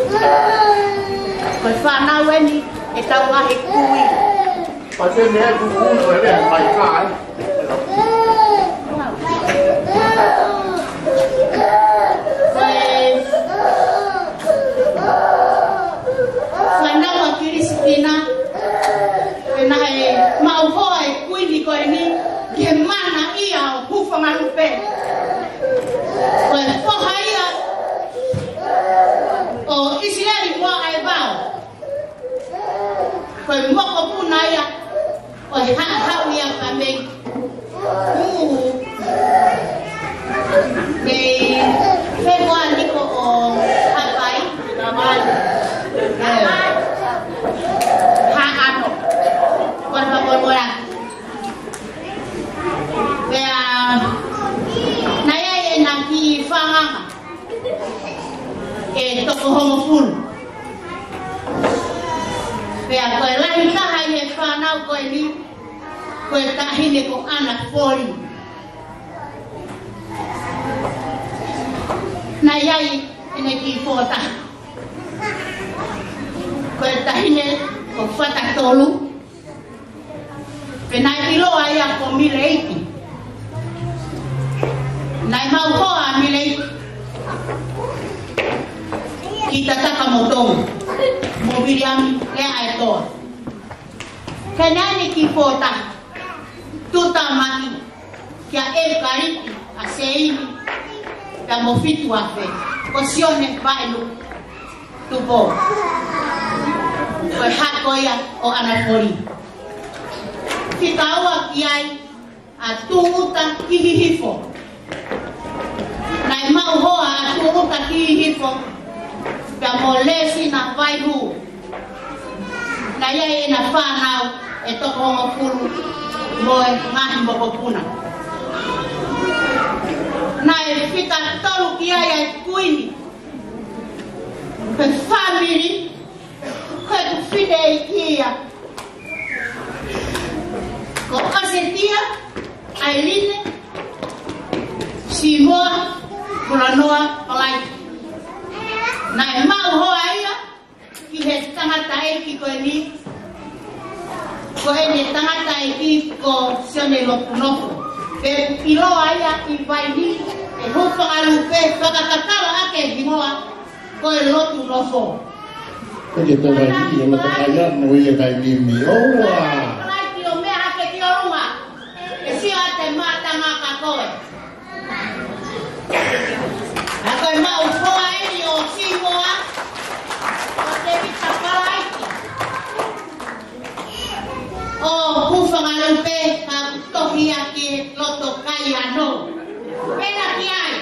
Kwa whanau weni e tau ngahi kui Pase mea kukunu e mea mai kai Whanau a Kristina Wena e mauhoa e kuini koe ni Ke mana ia o hufanga lupe. Koe poha ia o Israeli mua ai vau. Koe moko puna ia o he hau ia ka mei. Mei whenua niko o hapai. Ha ano. Por favor, mora. Naya e na ki whanganga e toko hongo punu. Pea koe lahi taha i he whanau koe ni koe tahine ko ana fori. Naya e ki fota. Koe tahine ko whata tolu. Pena i loa ia ko mile eiti. Nai mau hoa milei kita taka motong mobiliam le ai to kanani ki fota tuta maki kia e kari a sei da mofitu afe kosione baelu tupo ko hakoya o anafori fitawa kiai a tuuta kihihifo Nai mau hoa atu uta ki hifo Pia molesi na vai hu Na ia na whanau e toko hongo pulu Moe ngahi moko puna Nai whika tolu ki ai ai kuini Pe family Koe ku whine i kia Ko asetia Ailine Simoa Kulanoa Palai Na e mau hoa ia, ki he tangata e ki koe ni. Ko he ne tangata e ki ko sione lopu nopu. Pe piloa ia ki vai ni, e hufa alu pe whakakakala ake himoa, ko e lopu nofu. Kaya to vai ni, e lata kaya no i e vai ni mi oa. Kai ki o mea hake ki o runga, e si a te mātanga ka koe. A koe mau hoa e ni o si moa, o te vita palaiki. O hufanga lupe, ka tohi aki loto kai ano. Pena ki ai.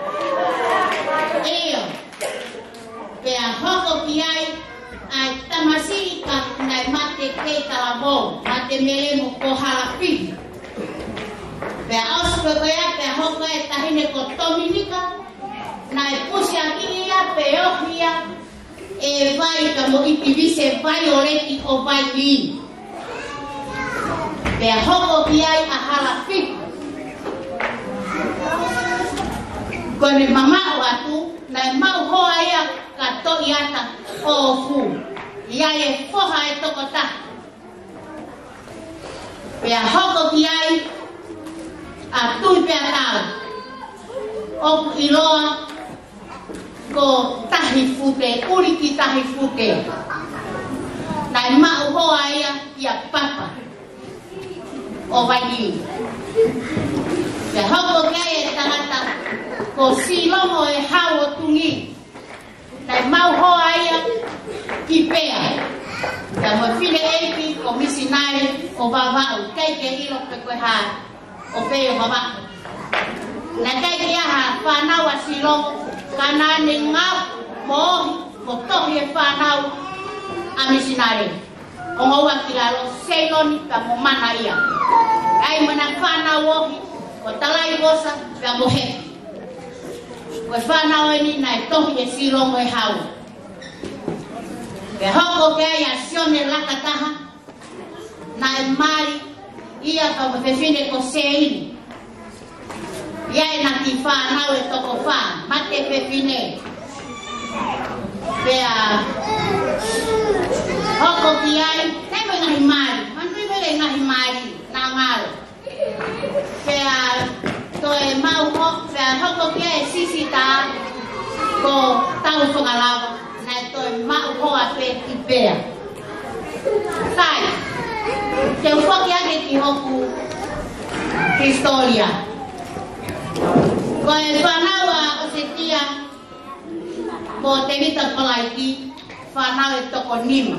Eo. Pea hoko ki ai, ai tamasi ka nai mate kei talabo, mate melemo ko halapi. Pea ausu koe ai, pea hoko e tahine ko Dominika, nai pusi aki ia, pe ohia, e vai ka mo itivise vai oreti o vai ni. Pea hoko ki ai a halapi. Kone mamao atu, nai mau hoa ia ka to iata o fu. Ia e foha e toko ta. Pea hoko ki ai a tui pea tau. Oku iloa ko tahi fute, uri ki tahi fute. Nai mau hoa ia papa. O vai ni. Pea hoko ki ai e tangata ko silongo e hau o tungi. Nai mau hoa ia ki pea. Ka mo file eiki ko misinai o vavau. Kei ke ilo pe koe haa. O peo vavau. Nai kei ke aha whanau a silongo. Ka nane ngau mo ohi. Mo tohi e whanau a misinai. O ngaua ki lalo seiloni ka mo mana ia. Ai mana whanau ohi. O talai gosa ka mo hepi. Koe whanau e ni nai tohi e silongo e hau. Ke hoko ke ai a sione lakataha. Nai mari ia ka mawhewhine ko seini. Ia e na ki whanau e toko wha. Mate whewhine. Pea hoko ki ai. Temo ngahi mari. Manui mere ngahi mari. Nā ngaro. Pea to e mau ho, pea hoko kia e sisi tā ko tau whangalawa, nai to e mau hoa pe ki pea. Tai, te uwhaki ake ki hoku historia. Ko e whanau a Osetia, ko te vita palaiki, whanau e toko nima.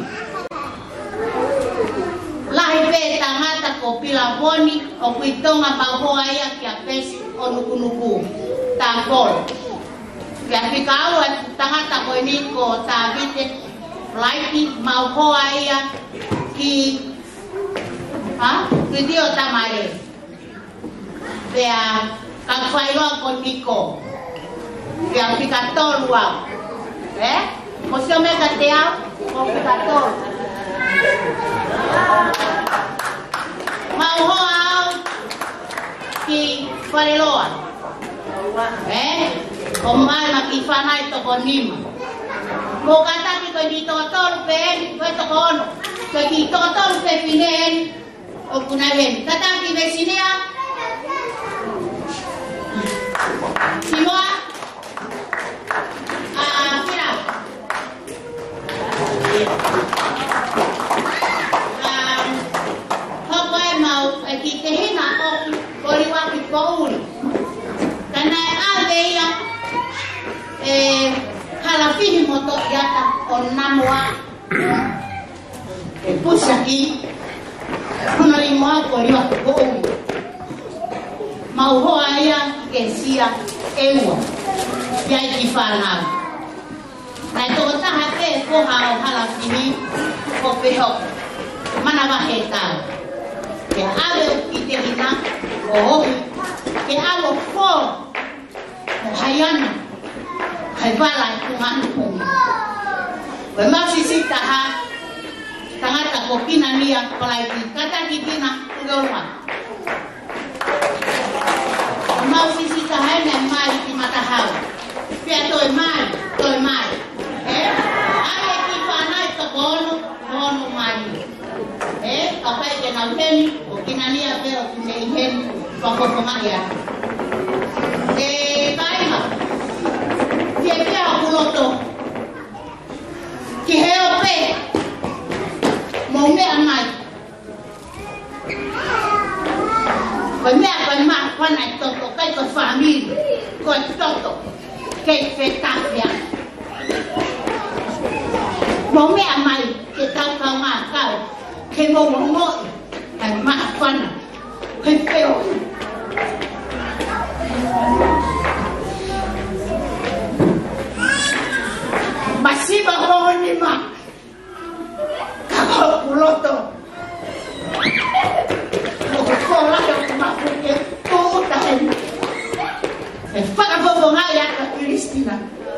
Lahi pe tangata ko pila boni o kuitonga pauhoa ia ki a pesi o nukunuku ta kol. Ki a whikau e tangata ko ni ko ta vite laiti mauhoa ia ki dio tamare. Ki a kakwailoa ko niko. Ki a whikatolu au. Mo se o me ka te au o whikatolu. Mau hoa au ki whareloa. O mai ma ki whanai toko nima. Mo kataki koe ni toko tolu pe eni, koe toko ono. Koe ki toko tolu pe pine eni, o kuna eni. Kataki me sinea. Simoa. Kira. Ki te hina o kori waki kouri. Kana e ave ia halafihi moto iata o namoa. E pusa ki kuna limoa kori waki kouri. Mauhoa ia ke sia eua. Iai ki whanau. Nai toko taha ke koha o halafihi o peho. Mana wahe tau. Ke awe ki te hina o hoki. Ke awe fō o haiana. Hai wala i kunganu kungi. Koe mausi si taha. Tangata ko kina nia palai ki. Kata ki kina ugeolwa. Koe mausi si taha ene mai ki matahau. Pia toi mai. hen o kinania pero kine hen pakokomaya kaima tieke akuloto ki heope mo me amai ko me ma kwana toto kai ko family ko toto kai fetafia mo me amai ke tau ma kau ke mo ai ma kwana kai feo masiba honi ma kako kuloto kola yo ma porque todo está en el para poco ya la Cristina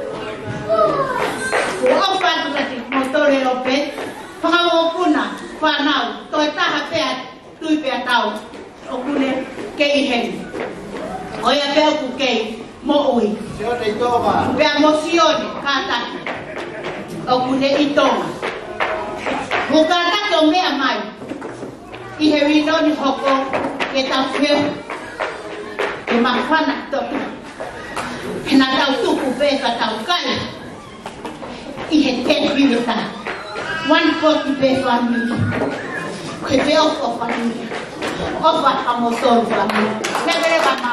o para que motor europe para o kuna para now to está happy tu pe tao o kune ke hen o ya pe ku ke mo ui yo te toma pe emoción kata o kune itoma o kata to me amai i he wino ni hoko ke tau feo ke mawhana toki ke na tau tuku pe ka tau kai i he ten winita 140 pe family ke pe oko family opa kamotor family negere kama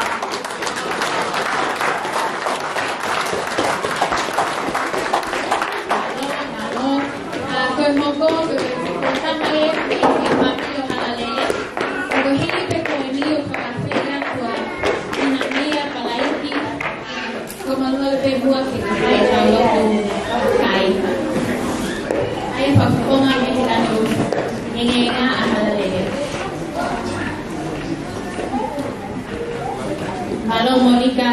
Koe moko, koe tamae, koe mapio halale, koe hini pe koe nio whakawhera kua ina mea palaiki, koe manua pe mua ki ka pai tau loko kai. Ai whakakonga me he tano, ngenga a halale. Malo Monica.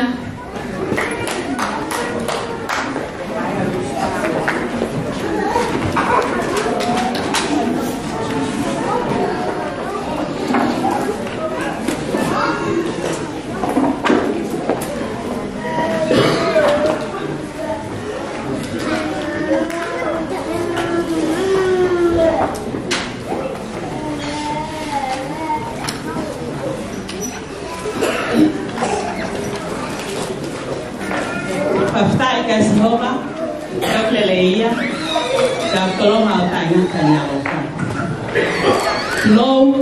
Jehovah, eu leia, da coloma altaina canyaoka. Low,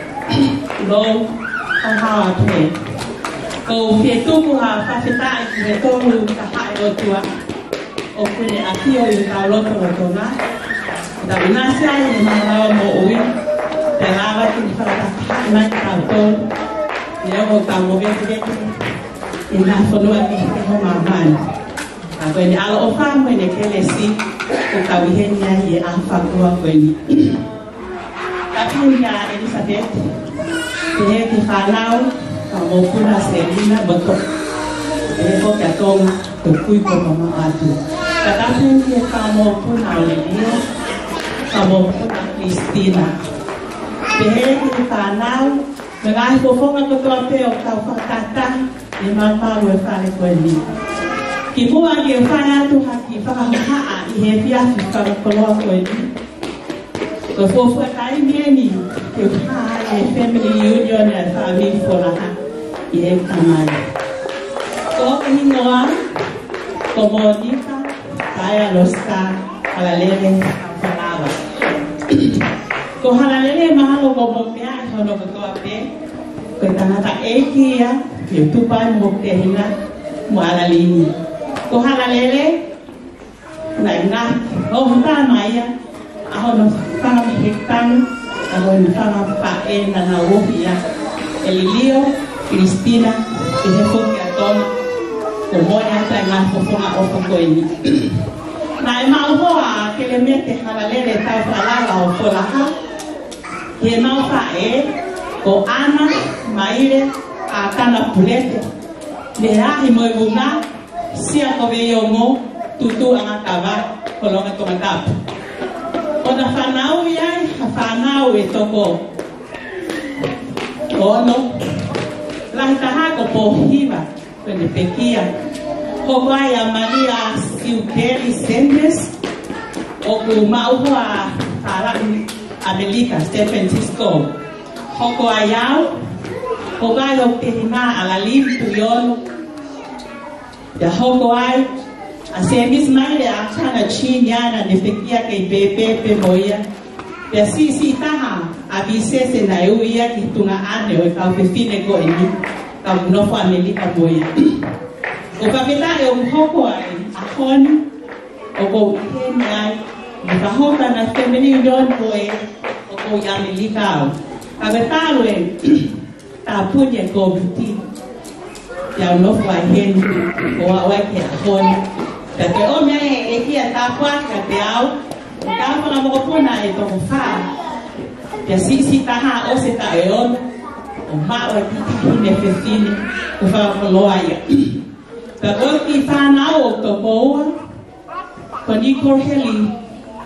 how I Ko fietuku ha fafita i tonu ka hae o tua. O kune akio i ka loto o tona. Da inasia i marao mo ui. Te lava ki whakata mai ka tonu. I o ka movete i nga whanua ki te ho mamani. Koe ni ala o whamu e ne kelesi o ka wihenia i e awhakua koe ni. Ka piunia Elizabeth, te he ki whanau, ka mokuna Selina bato. Te he ko kia tonga, ko kui ko mama atu. Ka tapiunia ka mokuna Olivia, ka mokuna Christina. Te he ki whanau, me ngai fofonga ko toa peo ka whakata, ni mamau e whare koe ni. Ki mua ki e whai atu haki whakahaa i he fiafi whakakoloa koe ni. Ko fofua kai mieni ki whaa e family union e whaami whoraha i he kamai. Ko hingoa, ko Monica, Kaya Loska, halalele whalawa. Ko halalele mahalo ko mokea i hono katoa pe. Ko tangata eki ia, ki utupai mokea hina mo alalini. Ko halalele na ina o hata maia aho no fanga mihekanu aho no fanga pae na na wofia Elilio Cristina e hefo ki atoma ko moya ta na fofonga o fokoini na e mau hoa ke le mete halalele tau falala o folaha ke mau pae ko Ana Maire a tana pulete le rahi mo ibuna sia ko veio mo tutu anga tava kolonga tomatap. Ona whanau iai, ha whanau e toko ono. Lahi taha ko pohiva, kwene pekia. Ko vai a Maria Silkeri Sendes, o ku mauhua Adelika, San Francisco, hoko ayau, o vai o te hima ala lim tu yon, ya hoko ai, a se misma le a chana chinyana ne pekia ke pepe moia, ya si taha, a bise se na uia ki tunga ane o ka fefine ko ini, ka mnofo Amerika moia. O ka peta e o hoko ai, a honi, o ko heni ai, me ka hoka na femini yon koe, o ko ya Amerika au. Agatalo e ta punya ko buti ya no fa hen o wa ke hon ta te o me e ki ta kwa ka te au ta fa mo ko na e to fa ya si ta ha o se ta e on o ma wa ki ne fe fini ko fa ko lo ai ta o ki fa na o to ko ko ni ko heli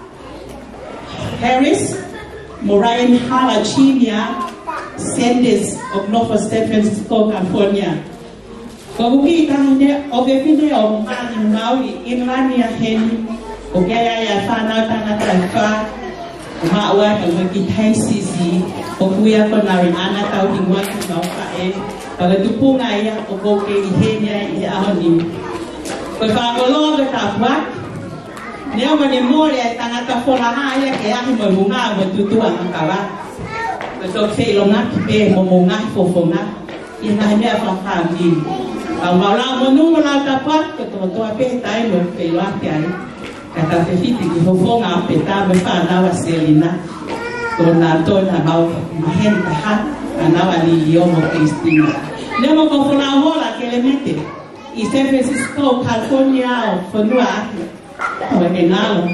Harris Moraine Halachinia, Sanders of North San Francisco, California. Kobuki tahane obefine o mani maui inlani ya heni o gaya ya fana tana tafa ma wa ka waki tai sisi o kuya ko na ana tau di wa ki mau ka e pa tupunga ya o ko ke heni ya ahoni ko fa ngolo be tafwa Neo mani mole tangata fola haya ke ahi munga mo tutu ang kawa. Beto fe longa pe mo munga fofonga. Ina ne fa famili. Ang mala mo nu mala tapat ke to pe tai mo pe lo ake ai. Kata fe fiti ki fofonga pe ta me fa na wa selina. To na mau mahen tahat na wa li yo mo Cristina. Ne mo ko fola hola ke le mete. I San Francisco, California, fonua Wagenalo.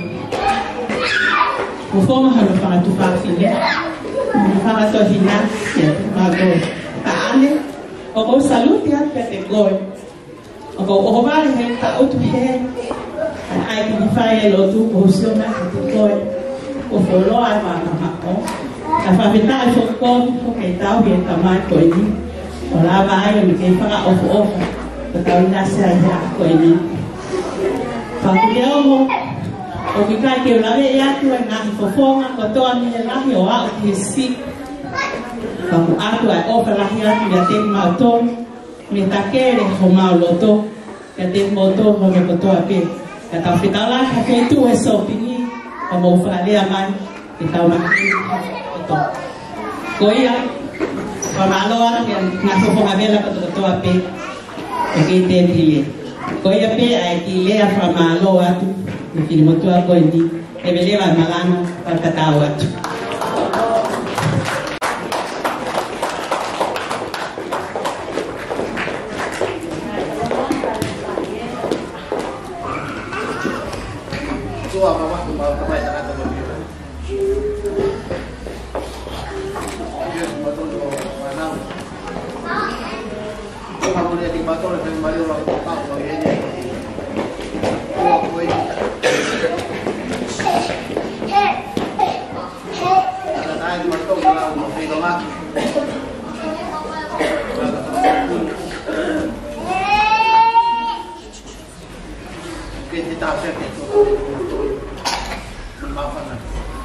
Ufoma hano para tufafile. Para tohina ya mago. Taale. Oko saluti at pete goy. Oko ovale he ta otu he. Ai ki faye lo tu posona te goy. O folo ai ma mako. La favita fo ko ke tau bien tamai ko ni. Ola vai mi ke para of. Tau nasa ya ko ni. Pakuliao o kika ke lawe ya tu na fofonga ko to ni la yo a ki si paku atu ai o la ya tu ya te ma to me takere ho ma lo to ya te mo to ho me ko to ape ka ta fitala ka ke tu e so pini o mo fa le aman ke ta ma to ko ya pa ma lo ana ke na fofonga bela ko to ape ke te pili Koya pe ai ki lea fra malo atu ni motu a ko ndi e beleva malana pa tatawa atu Tua mama tu mau ke baik tak tahu dia. Dia betul mana. Kamu dia di bator dan mari orang tak tahu dia ni. Tua koi. Ada naik bator kalau mau pergi rumah. Kita asyik itu. Maafkan.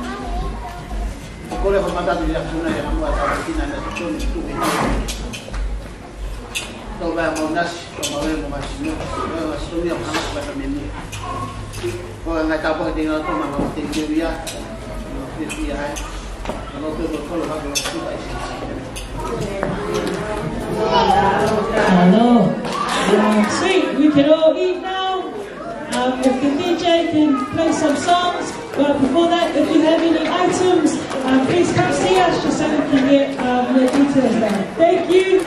Boleh bermata di sana yang buat apa kita nak cun itu. Kalau mau nasi, kalau mau masih masih yang hangat pada menu. Kalau nggak tahu tinggal tu mana tinggal dia, dia. Kalau tu kalau bagus tu tak sih. Hello. Sweet, we can all eat now. If the DJ can play some songs, but before that, if you have any items, please come see us just so we can get more details there. Thank you.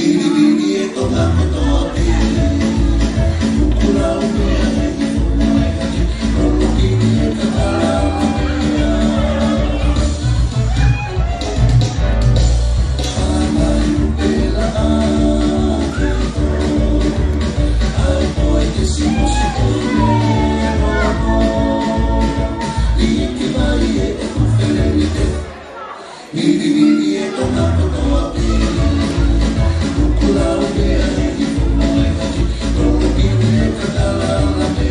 La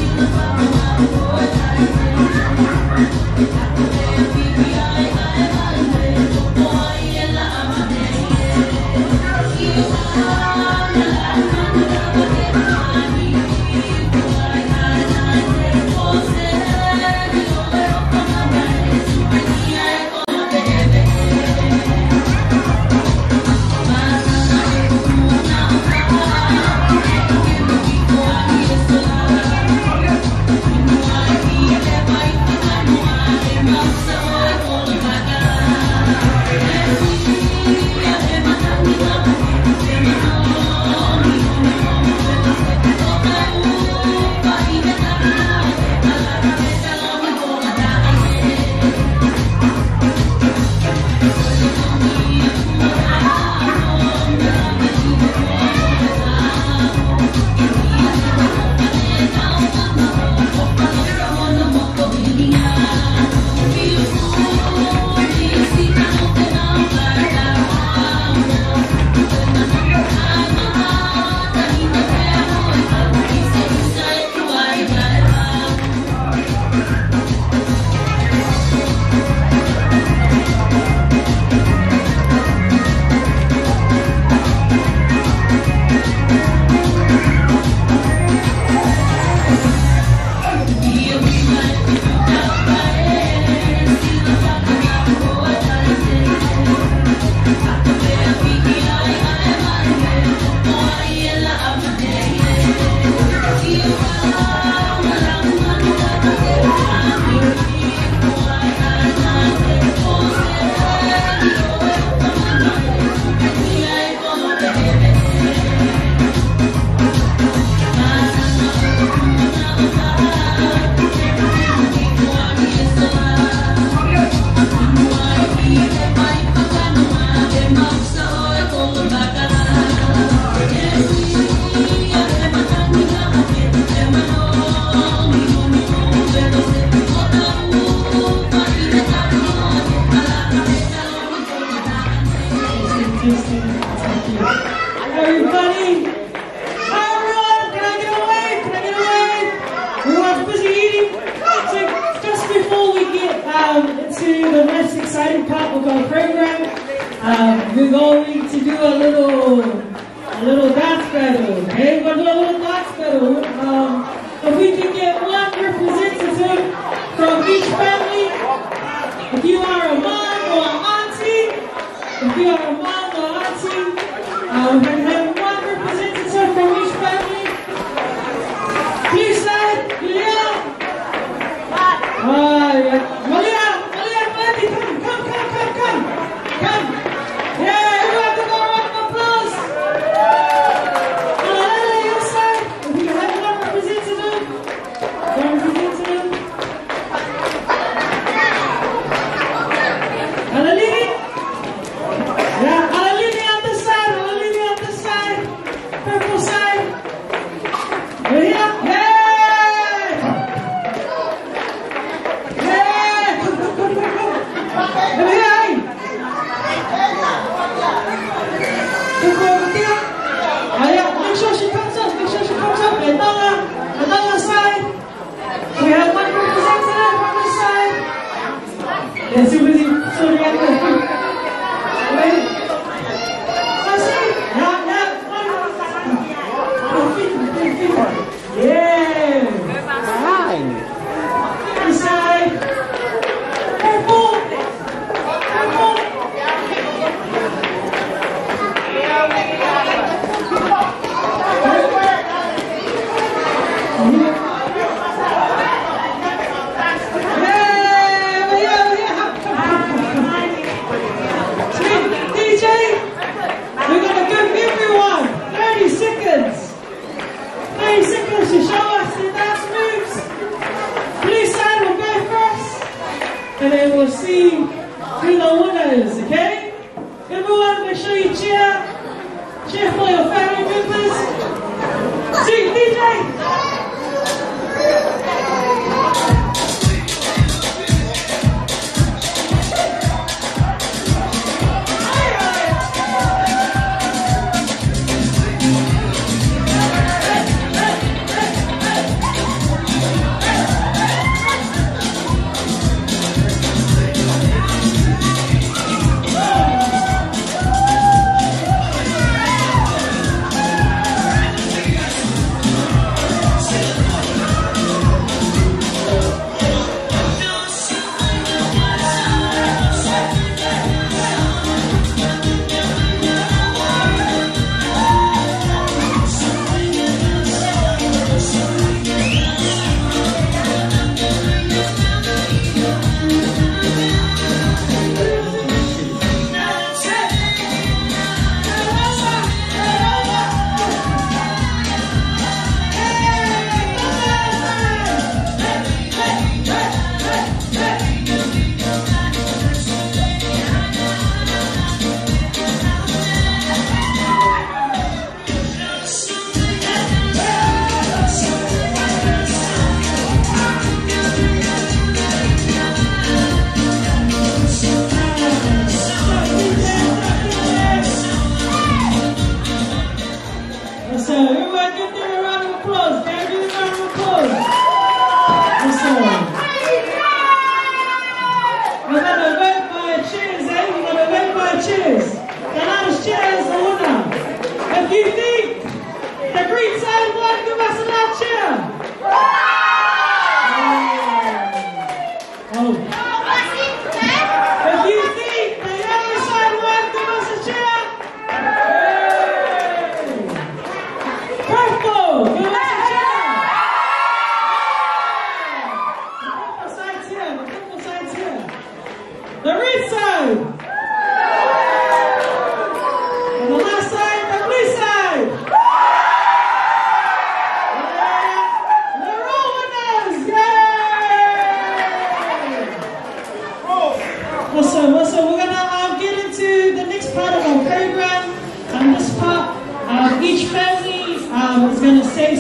To the most exciting part of our program, we're going to do a little dance battle. Okay, we're going to do a little dance battle. If we can get one representative from each family, if you are a mom or an auntie, we can have one representative from each family. Please say, yeah. Malia. Come. Yeah, everyone give a round of applause. Your side. If we can have one representative. Alalini? Yeah.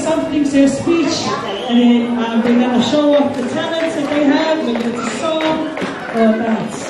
something, say a speech, and then they're going to show off the talents that they have, whether it's a song or a dance.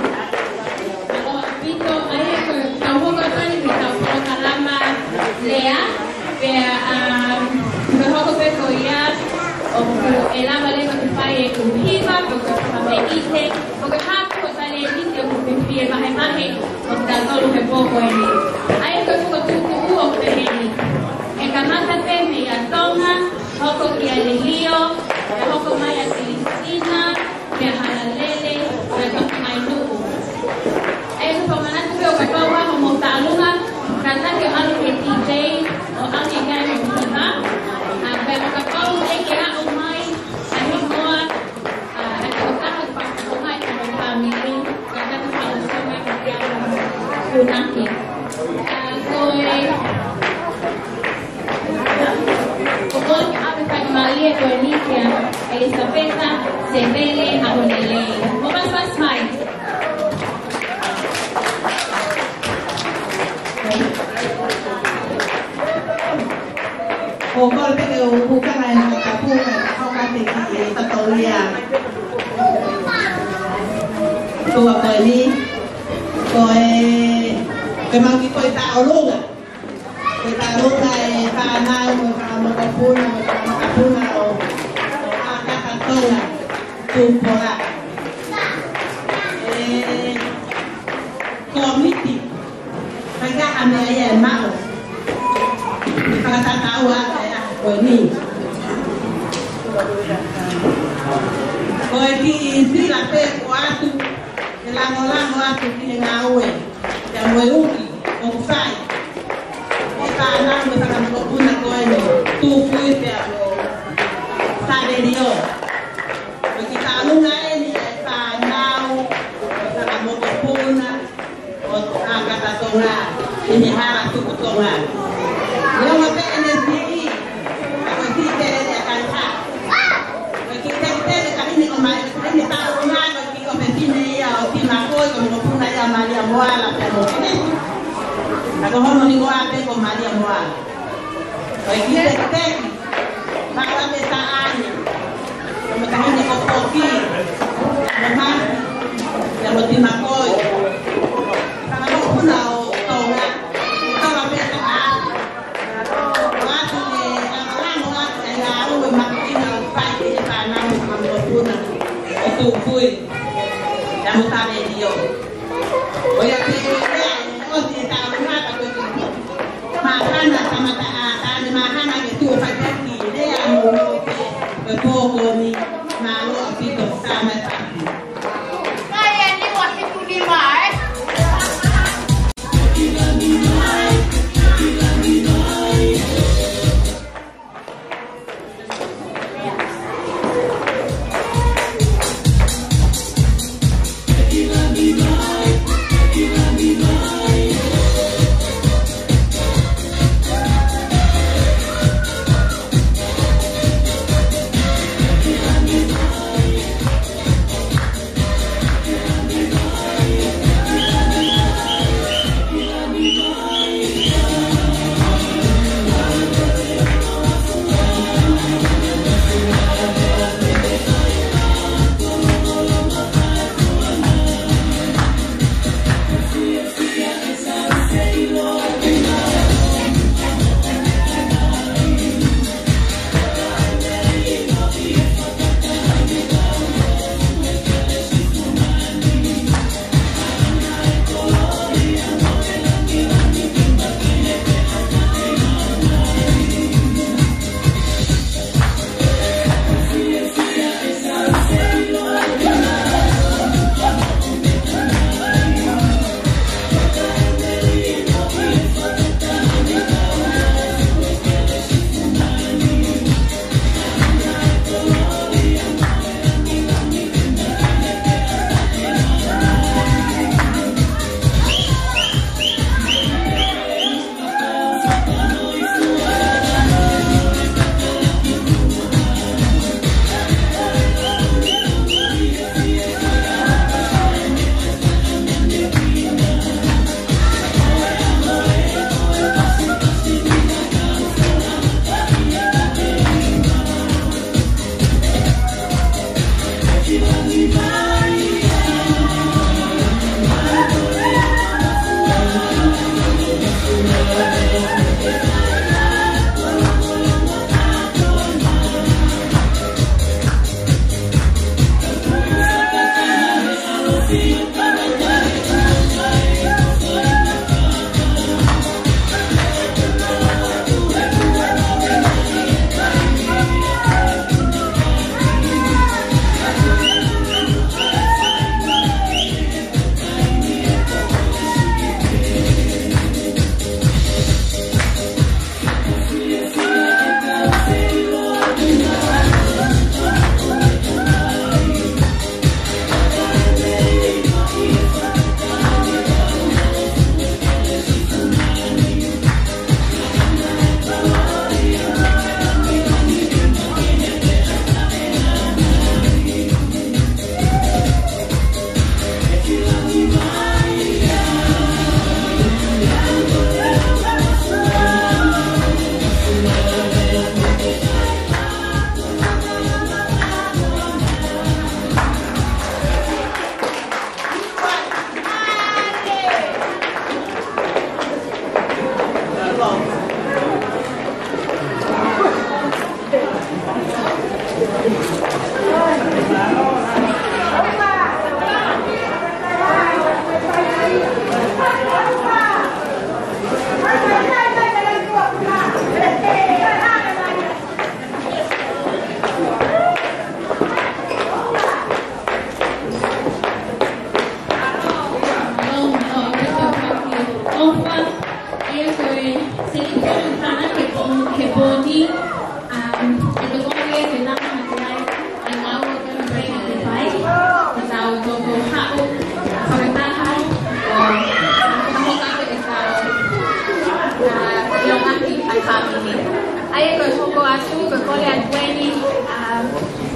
Elisabetta Sebele Abonele. Omas mas mai. O golpe que busca la encapuca, toca de tatoria. Tu apeli, que más que coita olunga. Coita olunga para nada, para mocapuna o Tumpora komiti pada amaya mau kata tahu ya ini di la pe watu elangolango watu kingawe ya mweuki ofai eka nango sana mkopuna koene tu fuite hapo saberio Lunga ini panau sana moto puna kata tonga ini harap cukup tonga yang apa energi apa kita dia akan tak kita kali ini kemarin ini tahu nggak bagi kompetisi ya oke makoi kalau puna ya Maria Moala kalau ini kalau mau nih gua apa kok Maria Moala bagi kita bahwa besaannya Matahari ko kopi, naman, yang lebih makoi. Kalau pulau tonga, kita lebih tepat. Waktu orang saya lalu makin pagi tanam ambil pulau itu kui, yang utama dia. Oh ya kita, oh kita rumah tak begitu. Makanan sama tak makanan itu pasti dia mau Pokok ni malu kita sama tadi. Saya ni waktu tu di mana?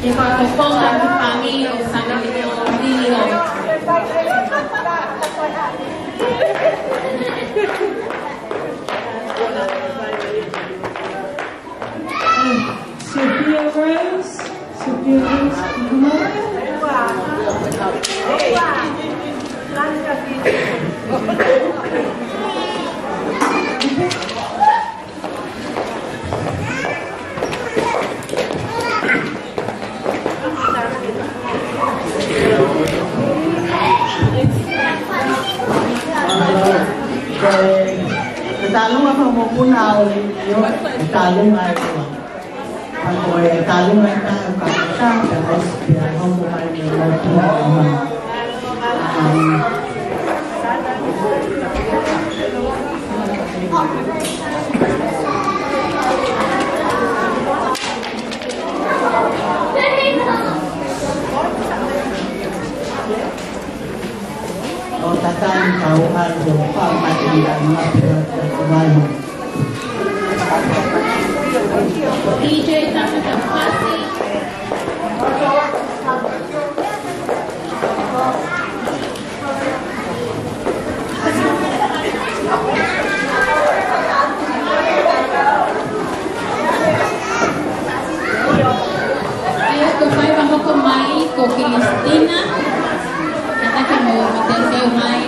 Dia kata pola kami sama dia. Sophia Rose, come on. Talong ako mo puna ulit yun. Talong ay ko. Ako ay talong ay tayo kakita. Tapos pinagaw mo kayo ng mga puna. O tatang kauhan ko pa matindang mapagkakabayan. DJ Nakatapasi. Ayo kufai vamos con Mai, con Cristina. Esta que me meterse Mai.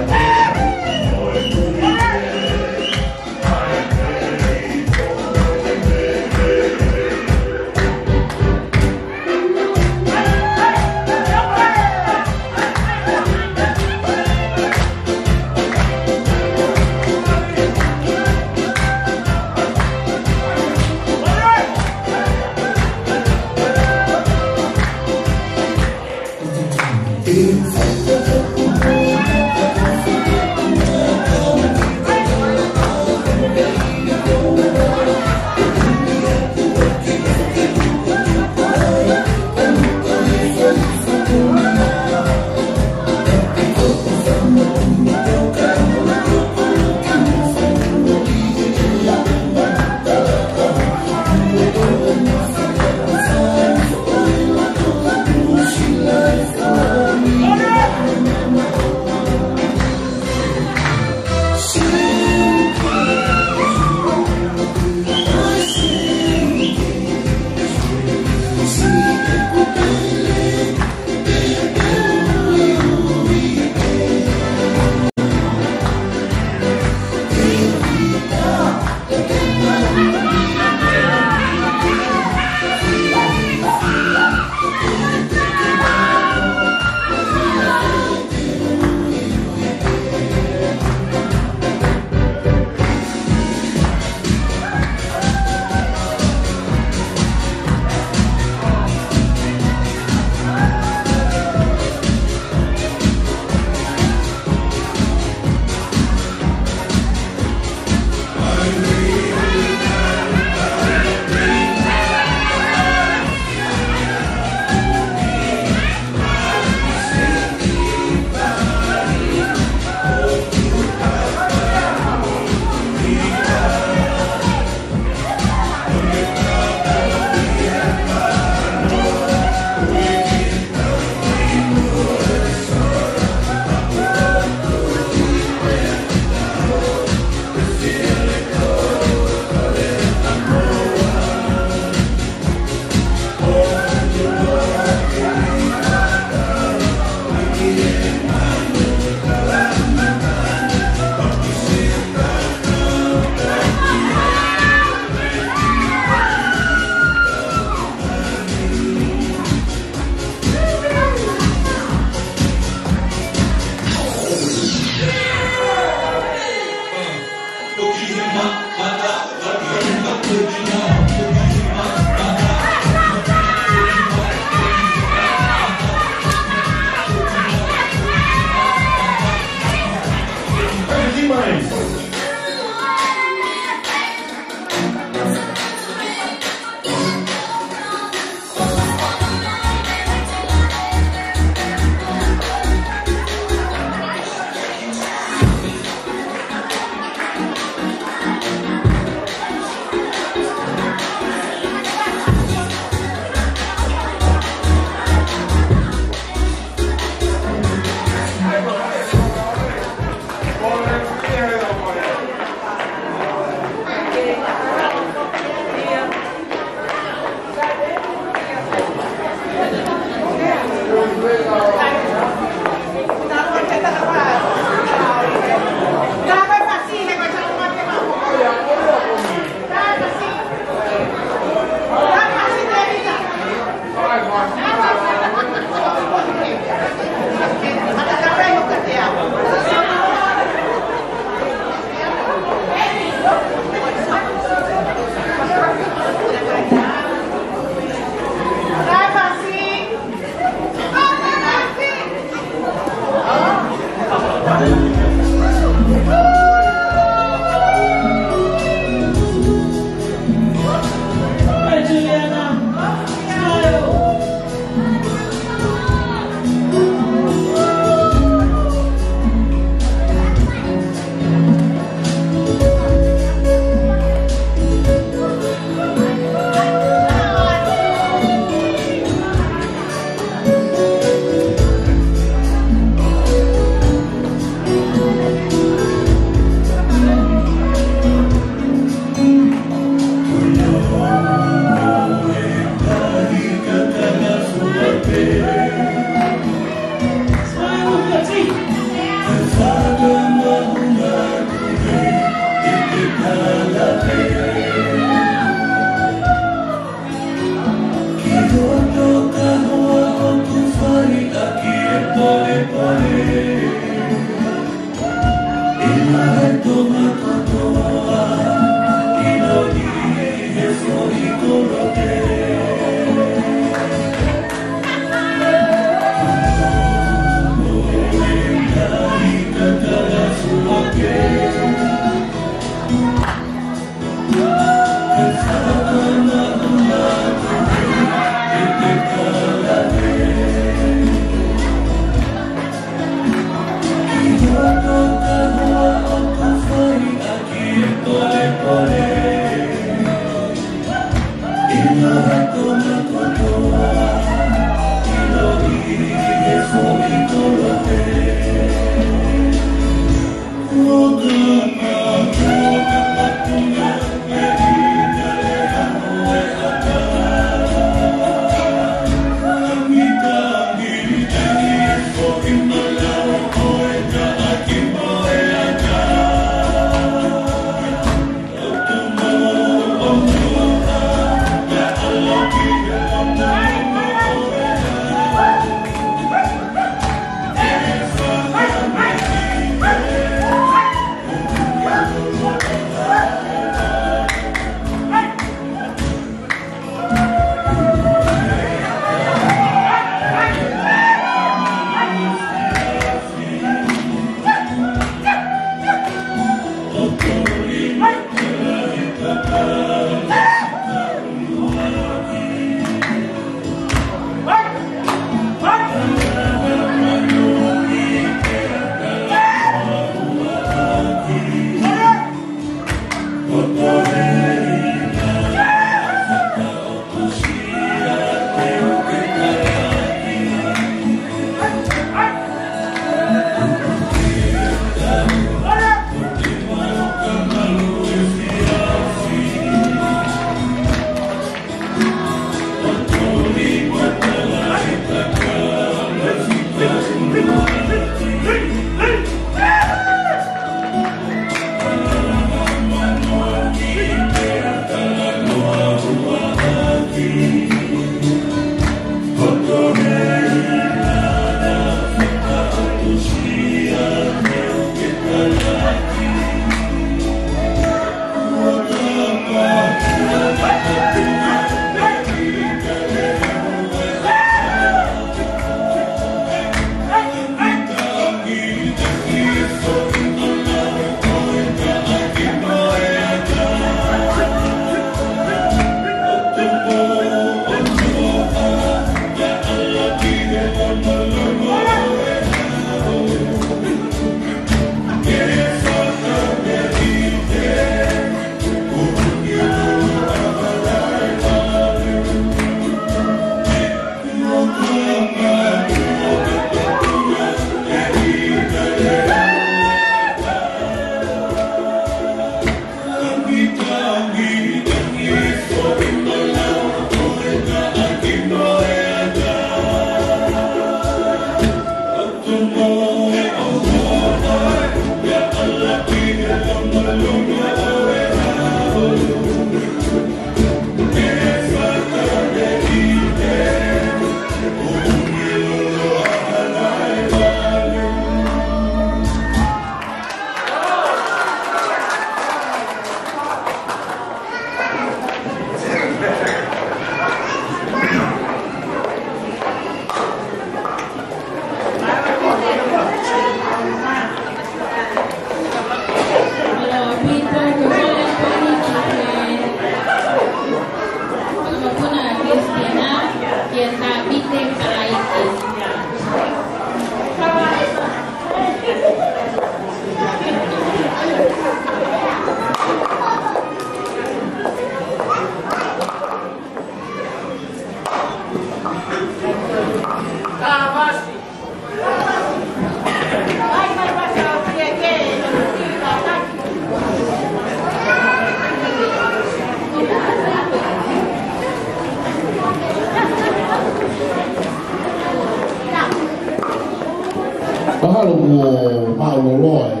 Mahalo mo maulolo e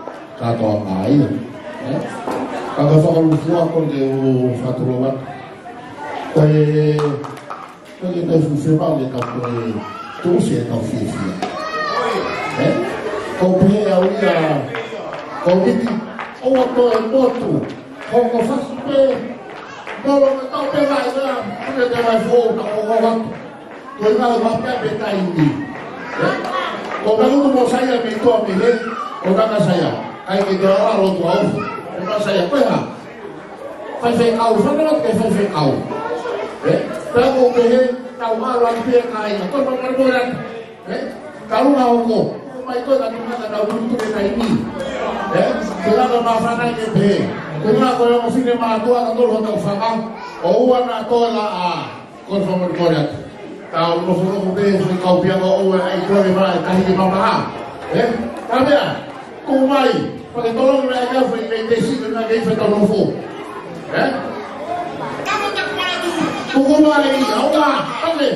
katoa mai. Kaga whakalufua ko le o whaturoa. Koe tau fuwhema le ka koe tōsi e tau whiwhia. Kau pehe au ia, kau miti, oa koe motu, kau ka whasu pe, nolo me tau pe vai ngā, kune te vai fōu na o watu. Koe ngā wapea pe tai ni. O maluku mo saya me toa me hei, o nanga saya, kai ke te aro tu au, o nanga saya, koe ha, whai whai au, whanau ke whai whai au. Pea ko me hei, tau maro an pia kai, a koe mamari mo ran, karunga o ko, o mai koe ka tumata na urutu me kai ni. Te langa ma whanai me pe, te ngā koe o whine mātua ka toro hata o whanga, O wana toa la a kon fa mo kore ta no fo be so ka pia o ai kore mai ka hi mama ha tamia ko mai pa ke tolo na ka fo ni te si na ke fa to no fo ko mai au la ale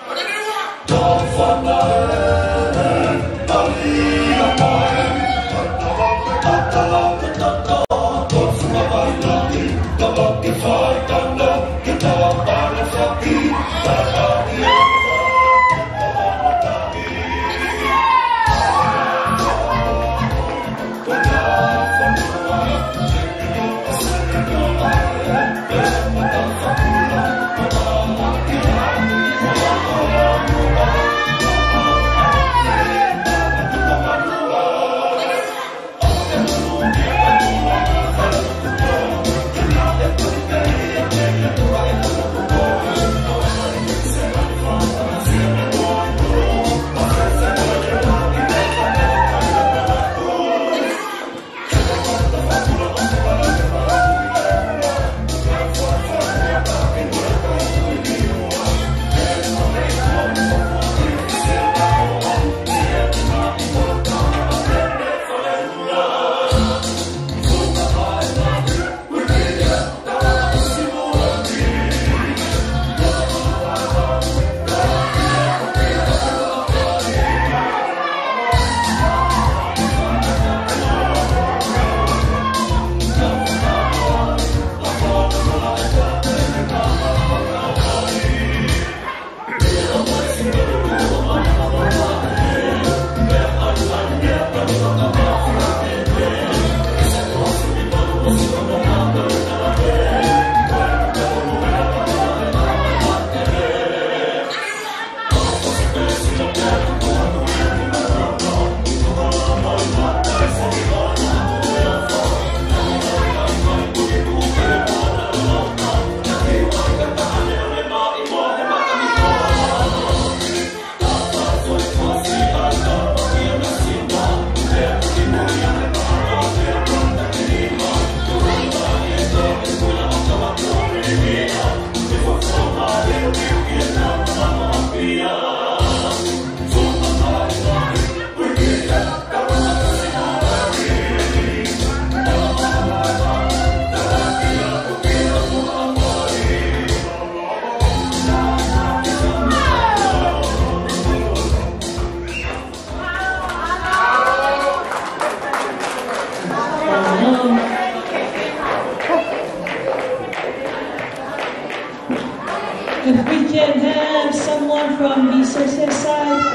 If we can have someone from the Sese side.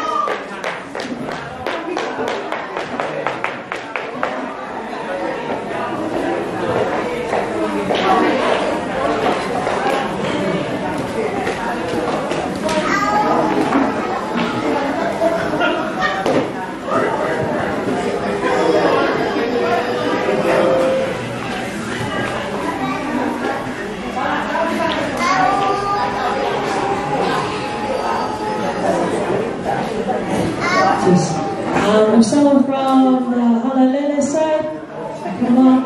Someone from the Halalele side, come on.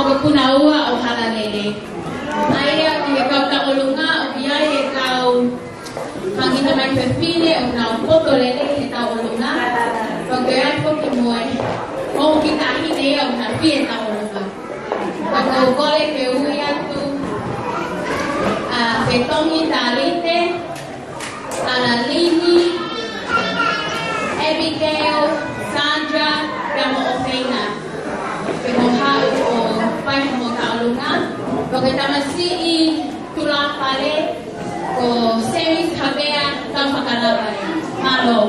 Punaua o Halalele. Aia ki kau taolunga o biai e kau hangina mai perfile o nau potolele e taolunga. Pagkai ai foki moe. O kita hine o na pie taolunga. Pagkau kole ke ui atu Betongi Tarite, Analini, Abigail, Sandra, Gamo Ofeina. Kemohau o pai mo taolunga. Pagkai tamasi I tulang pale o semis habea tampakalabay. Malo.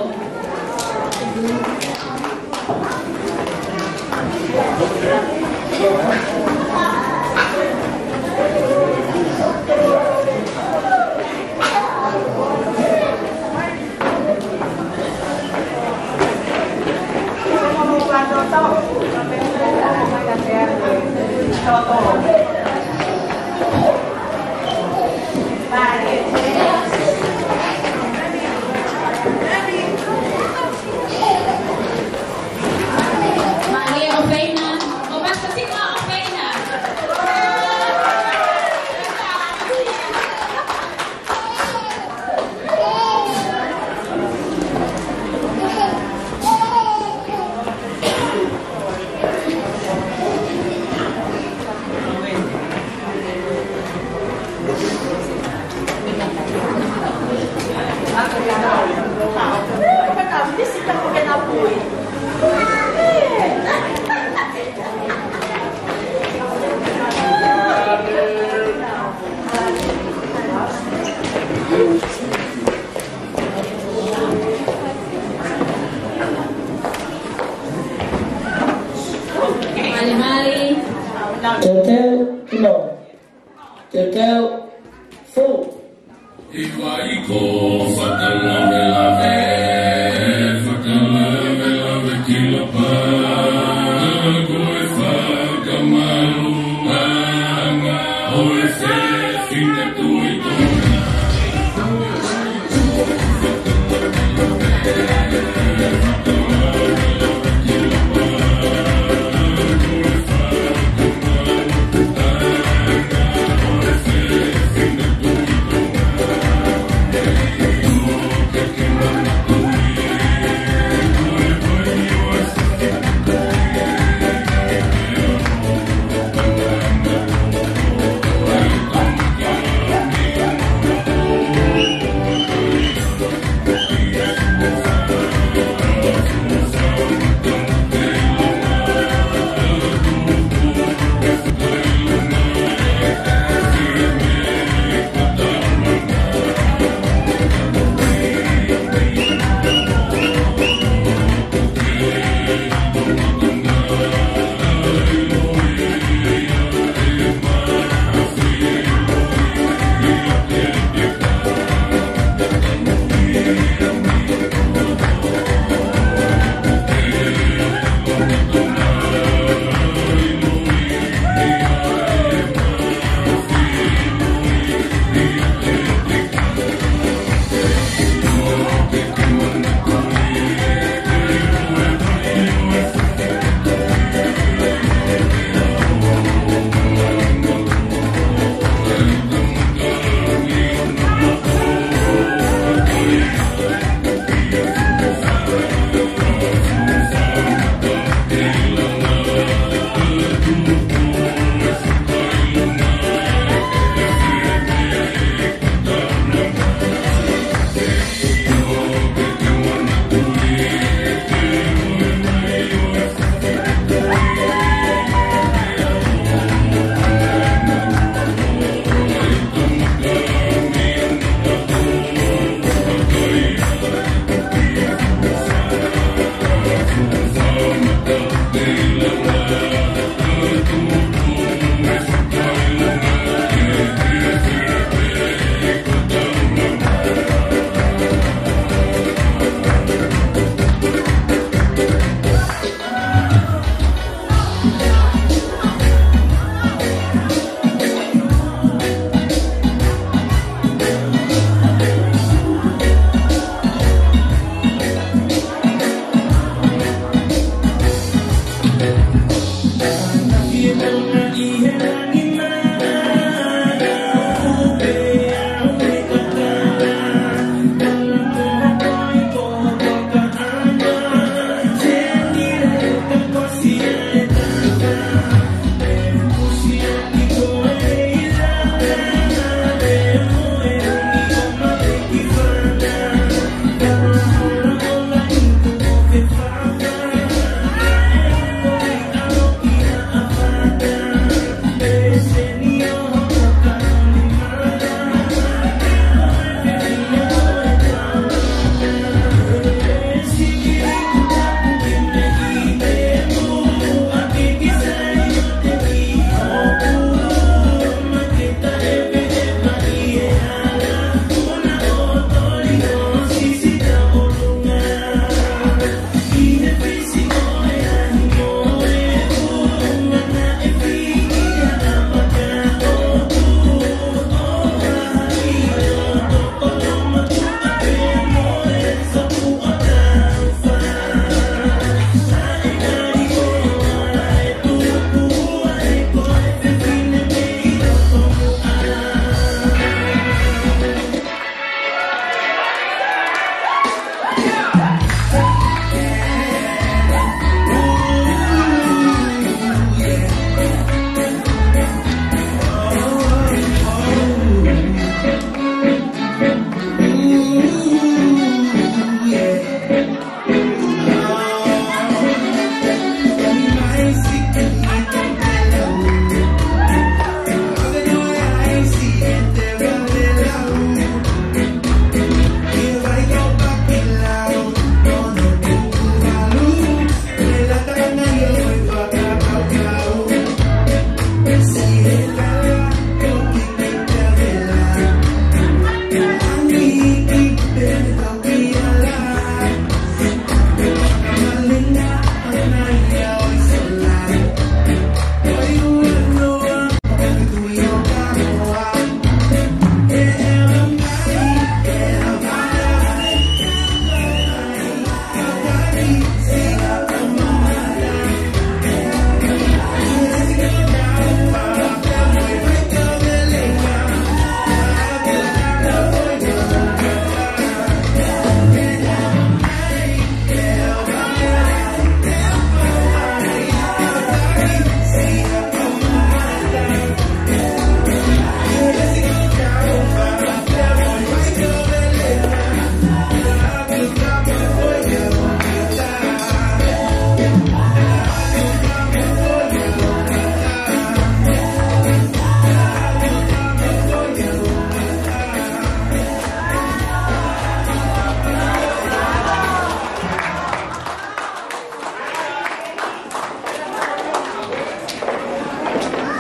Thank you.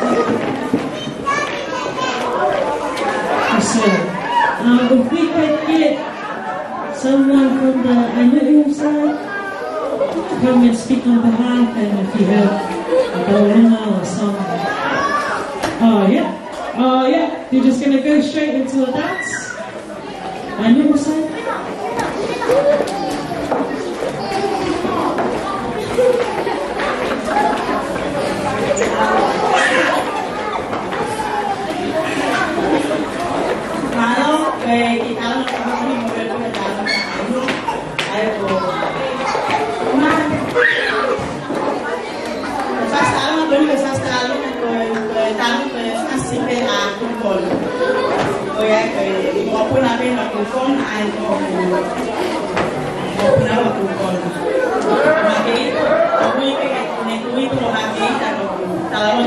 If we could get someone from the Anu'u side to come and speak on behalf, and if you have a Baurunga or something. Yeah. You're just gonna go straight into a dance? Anu'u side? Kita mau mobil dalam kayu, ayo. Sasalo beli sasalo tahu asipe aku pun. Oya mau pun apa nak pun ayo mau pun apa pun. Maki aku ini itu maki kalau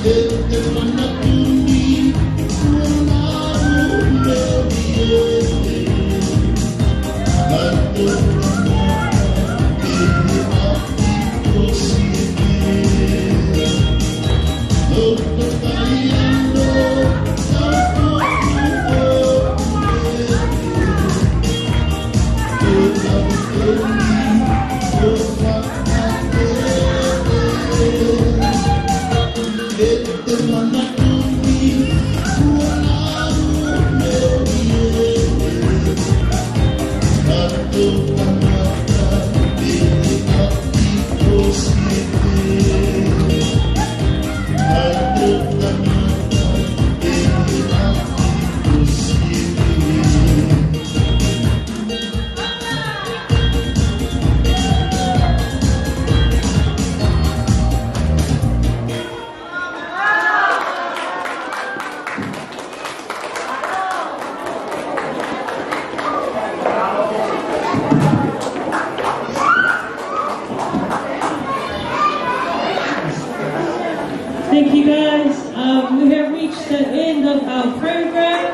Thank you guys. We have reached the end of our program.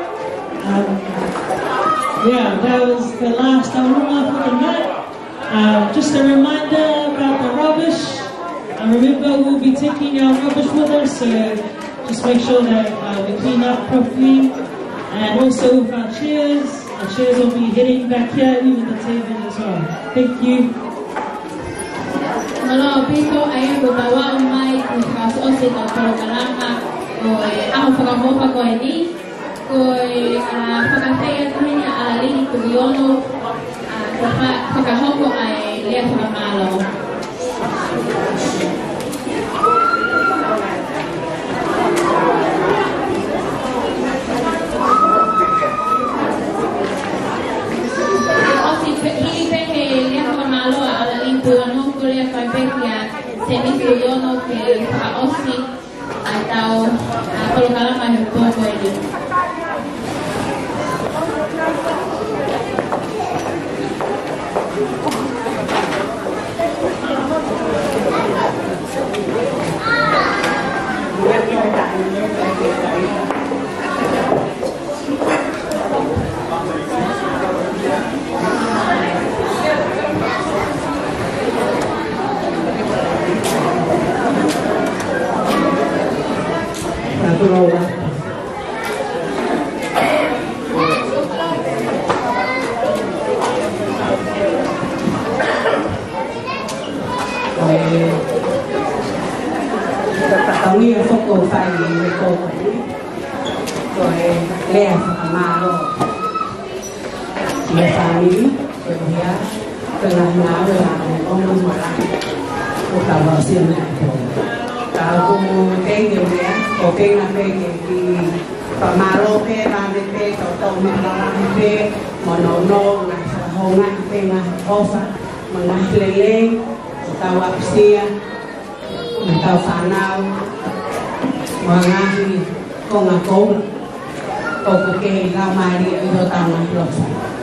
That was the last Aurora for the night. Just a reminder about the rubbish. Remember, we'll be taking our rubbish with us, so just make sure that we clean up properly. And also with our chairs will be heading back here, even the table as well. Thank you. Malo pito ay bawa umay kung kaso sa programa o ang pagkamopa ko ini ko pagkataya namin niya alin tuyono pagkahoko ay liya pagkamalo. Semi-tuyono que kaosi atau kalau mahal poco ini. Taunia foco fai le coco rồi lea malo le family rồi dia tengah mau orang marah kita masih nak kalau tengok dia oke nanti di pamalo pe nanti pe toto malam pe monono nak hongan pe nak ofa mengas lele kita wapsia kita fanau mengahi kongakong kokeke lamari itu tanah los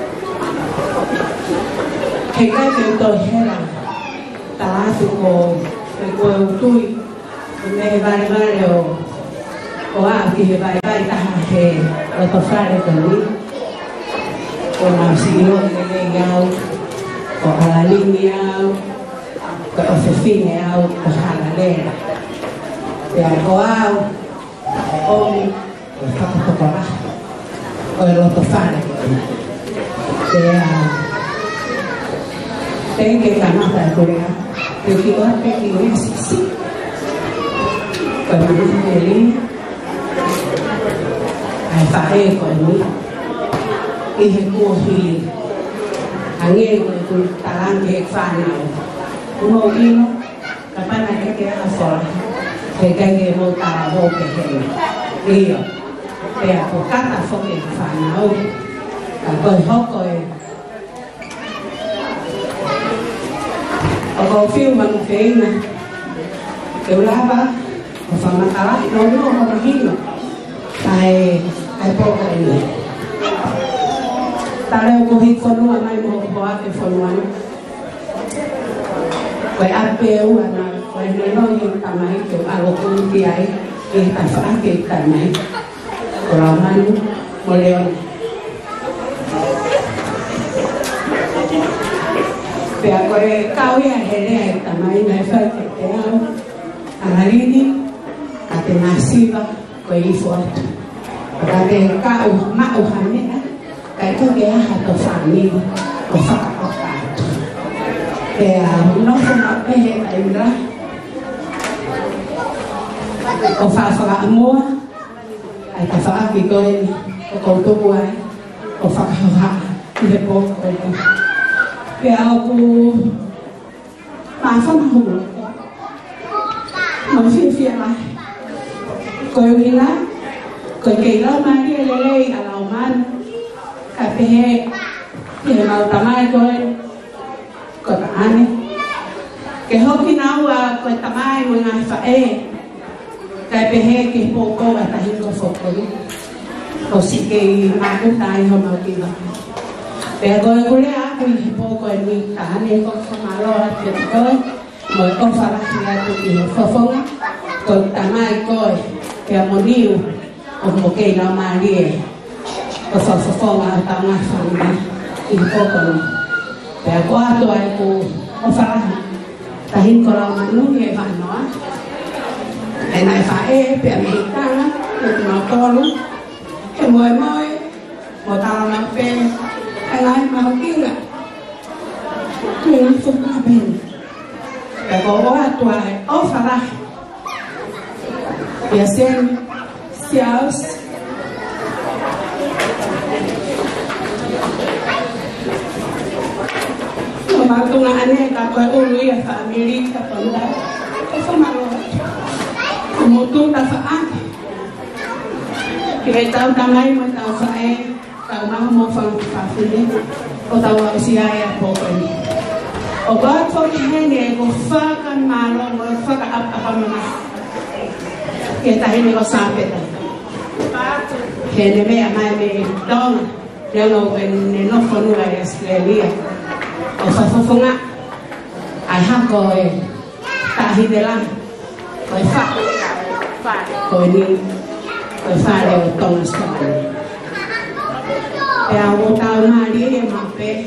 kita itu heran tahu suko tui me barbario o aquí bye taha que lo fare tani con auxilio de legal o a la línea o oficina o jaladera de algo o fotocola o lo fare tem que estar más para Corea eu que eu peguei esse para ele ai fae ko ni e recorri angin ko talang ke fana mo ino kapana ke asol ke mo ta ho ke iyo pe ko kata fo ke fana o ko ho ko o feel man feina eu lava o famatala no imagino ai pouco aí tare o corri fonua mai mo boa que fonua vai apeu ana vai no yo tamai que algo que ai kita faham kita mai orang boleh biar kau ya hele tamai mai fai kau hari ini ada nasi bah kau ifot ada kau mau hamil cái thứ kia là tổ phản đi tổ phản học cả để nó không có cái hệ ấy nữa tổ phản mua tổ phản vì tôi còn tôi mua tổ phản học thì cô để cô bán phong hủ nó phiền lại cô đi lá cô kỹ lắm mà đi lấy ở lầu man cà phê thì màu tắm ai coi tắm ai cái hôm khi nào coi tắm ai mọi người phải cà phê cái bộ cô ở tại hình có phục có sĩ cái mà cũng tai hôm nào kia để coi cô lấy áo cái bộ coi mình cả này có không mà lo chuyện coi mọi con phải là tụi mình phô phong á coi tắm ai coi cái một điều một cái nào mà đi có phong à tao ngắt phong đi in cô còn để qua tôi cô có phải ta hình có lòng nó nghe bạn nói cái này phải biển mình ta lắm nó to lắm cái mồi một tao làm bên cái này mà không kia là mình không có bên để có qua tôi ó phải để xem sales mà tôi là anh em ta coi ôn luyện family ta vẫn đã không mà một tu ta phải ăn thì tao ta ngay mà tao phải tao mang một phần phải đi có tao ở xí ai à bộ này ở đó có cái này có pha cái mà lo mà pha cái apa mana cái tay này có sao vậy cái này mẹ mai mẹ đông dia no bên nó phân loại Australia ở phần phong á ai hát coi tại hi để làm coi phạt coi đi coi phạt đều tông sợi đào một tàu mà đi em học về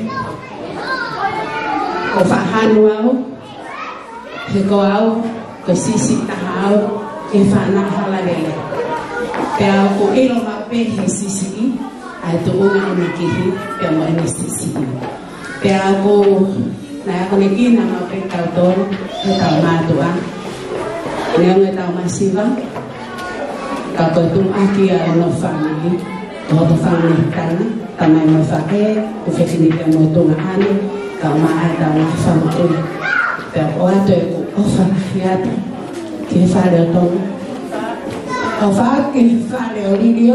coi phạt han wow thì coi áo coi xì tao cái phạt na hala đây đào cô đi làm học về thì xì ai tu una ni kihi pe mo ni xì pe ako na ako ni kina ma pe tao ton pe tao ma tu an ne ngai tao ma siva ka ko tu akia no family to family tan tamai ma fa e ku fe ni pe mo tu an ka ma ai tao ma fa mo tu pe o ato ku o fa ya ki fa de ton o fa ki fa de Olidio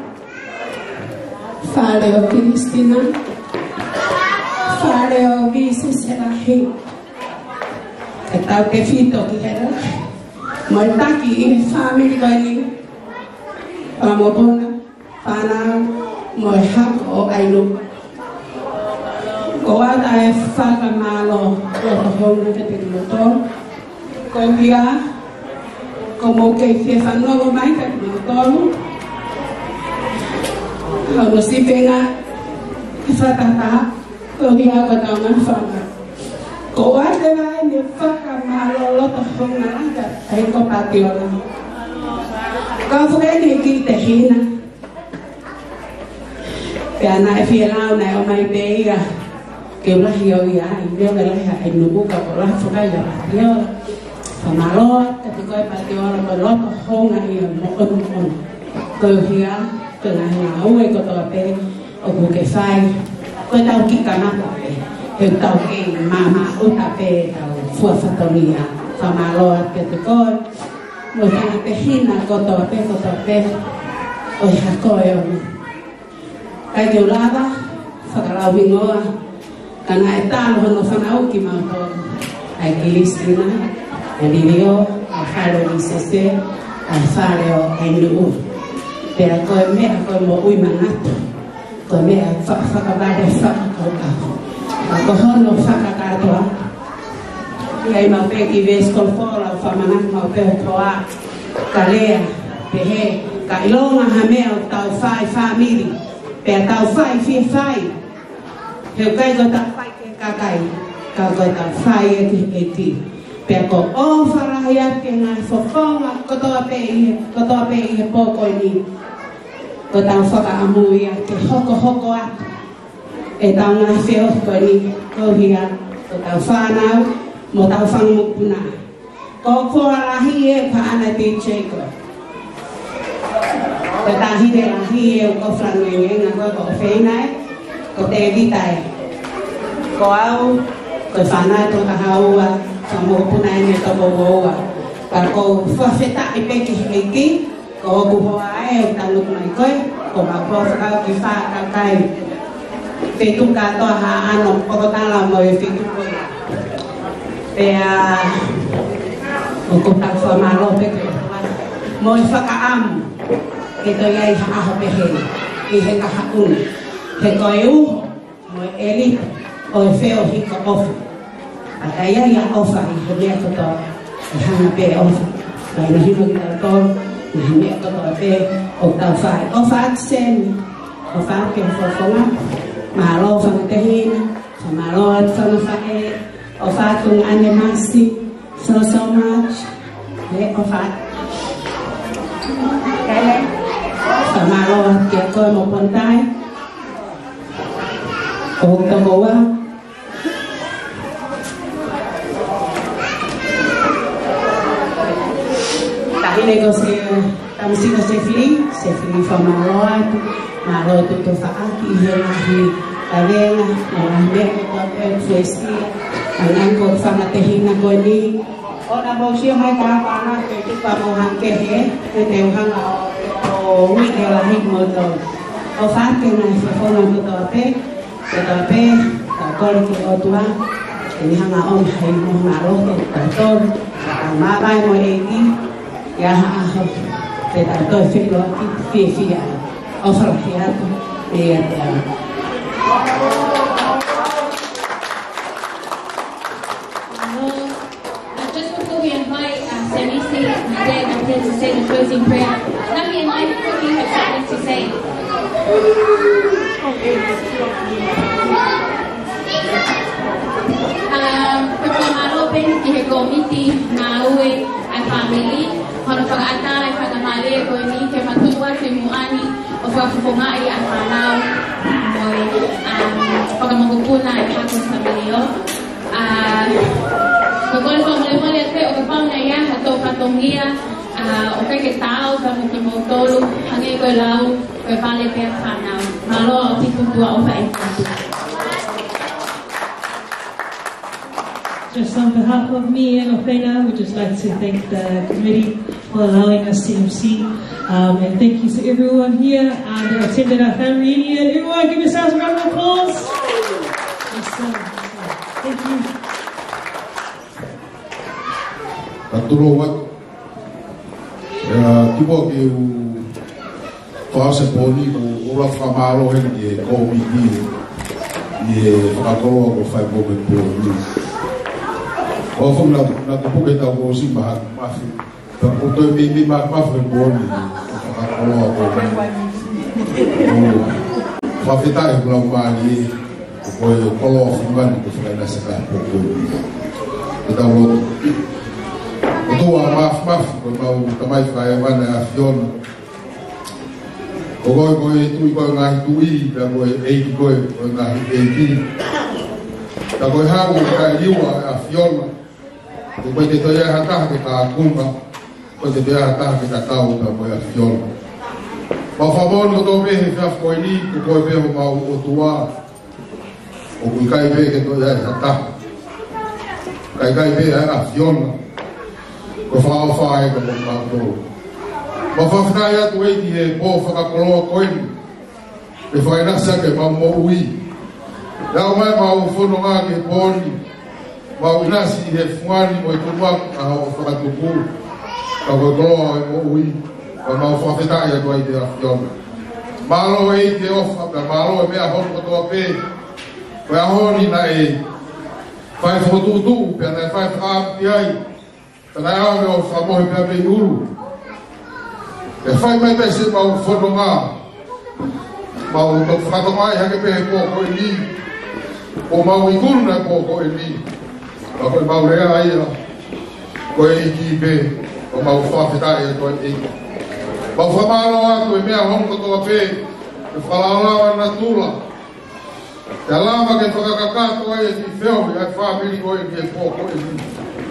Faleo Cristina, faleo Vice Serahi, que tal que fito que era, muerta aquí family bani, vamos bona, pana, muerta o ailu, o ada faga malo, o hongo que te motor, con dia, como que se fa nuevo mai que motor. Kalau si penga fatata ko dia ko taman fanga ko ada lai ni faka malo to honga ada ai ko patio ka fuga ni ki te hina kana fiela na o mai beira que la hio ya yo la ai no ka ko la fuga ya patio famalo ka ko patio ko lo to honga ni mo on ko hia từ ngày nào người có tàu pe ở vùng cái phai có tàu kỹ cả năm tàu pe hiện tàu kỹ mà ở tàu pe tàu phù hợp tàu nia và mà lo cái tụi con người ta pe hin là có tàu pe ở hạt coi cái kiểu lá đó phải là vì ngô cái này ta là nó phải nấu kỹ mà thôi ai kỹ Cristina ai video ai fare di sese ai fare ai nu để coi mẹ coi một uy mà ngắt coi mẹ phật cả ba để phật cầu cầu và có hơn một phật cả đó ngày mà về kỳ về school for là phật mà ngắt mà về khoa Kalea, pehe, ka ilonga hamea o tau whai whamiri, pea tau whai whia whai. Heu kai ko tau whai ke kakai, ka ko tau whai e ti. Pea ko o wharahi ake ngai whakonga, kotoa pe i he pōko ni. Ko tau whakaamui ake hoko atu. E tau ngai whio ko ni, ko hia, ko tau whanau, mo tau whangmupuna. Ko wharahi e ka ana te cheko. Ko tahi te rahi e o ko whanwenga ngā koe ko whenai, ko te vitai. Ko au, ko whanai tō ka haua, ka mōpuna e me tō mōua. Ka ko whawheta i peki hiki, ko oku hoa e o tanuk mai koe, ko ma ko whakau ki whakakai. Whetu katoa ha ano, ko tala mo e whetu koe. Pea, o ko tau whamaro peke. Mo i whakaamu, e to iai haaho pehe, i he kahakuna. He koe uho, mo e eli, o e wheo hika ofu. A kai iai a ofa i he mea kotoa, e hana pe ofa. Kai na hino ki tau tōru, na he mea kotoa pe, o tau whai. Ofa atu sēni, ofa atu ke whawhonga, mahalo whangatahina, so mahalo atu whangawhae, ofa atu ngane masi, so much, ofa atu. Kaya, sa malo at ko mo pantay o kamowa tahine ko si tamsi ko sefli fa malo to faaki helahi kavena me ko festi ang ko fangatehina ko ni ona mo siya may kapana ke pa mo hangke he te hang o wi ke la hik mo to o fa ke na fa fo na to pe ta ko ki o tua ni hanga on hai mo na ro to ma bai mo e ki ya ha ha te ta to fi lo ki fi ya o fa ya to e ya to say the closing prayer. Nami and I quickly have something to say. Pagmamaropen ki he komiti na uwe ay family. Hono pag-ata ay pag-amali ko ni ke matuwa ke muani o pagpupungai ang panaw mo'y pag-amagupuna ay hapon sa miliyo. Kagol pa muli-muli at kayo o kapang na yan ato katongia okay ke tao sa mga kimotolo hanggang ko lao ko balik pe panaw malo tituntua o pa Just on behalf of me and Ofena, we'd just like to thank the committee for allowing us to MC. And thank you to everyone here that attended our family reunion. Everyone give yourselves a round of applause. Yes, sir. Thank you. Kipo ke u whaase pōni ko ora whamaro heni e komiti i e whakakoroa ko whai pōme pōni. O whong na kupuke tau ko si maha mafi. Ta o toi mi mafi pōni whakakoroa ko whawhetai kula umani ko koe o koloa whumani ko whai nasa kai pōni. Ko tau roto. Tua maf ko mau tamai whae wana a Fiona. O koe tui koe ngahi tui, ta koe eiki koe ngahi eiki. Ta koe hau ka iwa a Fiona. Ko koe te toia hataha ke ta kumba, koe te toia hataha ke ta tau ta koe a Fiona. Mau whamonu o tō mehe whiaf koe ni, ko koe peho mau o tua. O kui kai pehe ke toia hataha. Kai pehe a Fiona. Ko whaawhai ka mō mātou. Ma whawhai atu eiti he pō whakakoloa koeni. E whainasa ke mau mō ui. Rau mai mau whono ngā ke pōni. Mau inasi he whuani mo i tumuaku ka hao whakatuku. Ka koloa e mō ui. Ka mau whawhetai atu eiti a Fiona. Mālo eiti e ofa, ka mālo e mea hono katoa pē. Koe ahoni na e whai whotutu, pia na e whai whaamti ai. Tanai awe o whamohi pia pei uru. E fai mai pese mau whanonga. Mau tau whatongai hake pehe pōko I ni. O mau I kuruna pōko I ni. A koe mau rea ia. Koe I ki pe. O mau whawhetai e koe I. Mau whamaro atu e mea hongo toa pe. E whalalawa na tula. Te alama ke whakakakato e ki whio I ai whamiri koe ki e pōko I ni.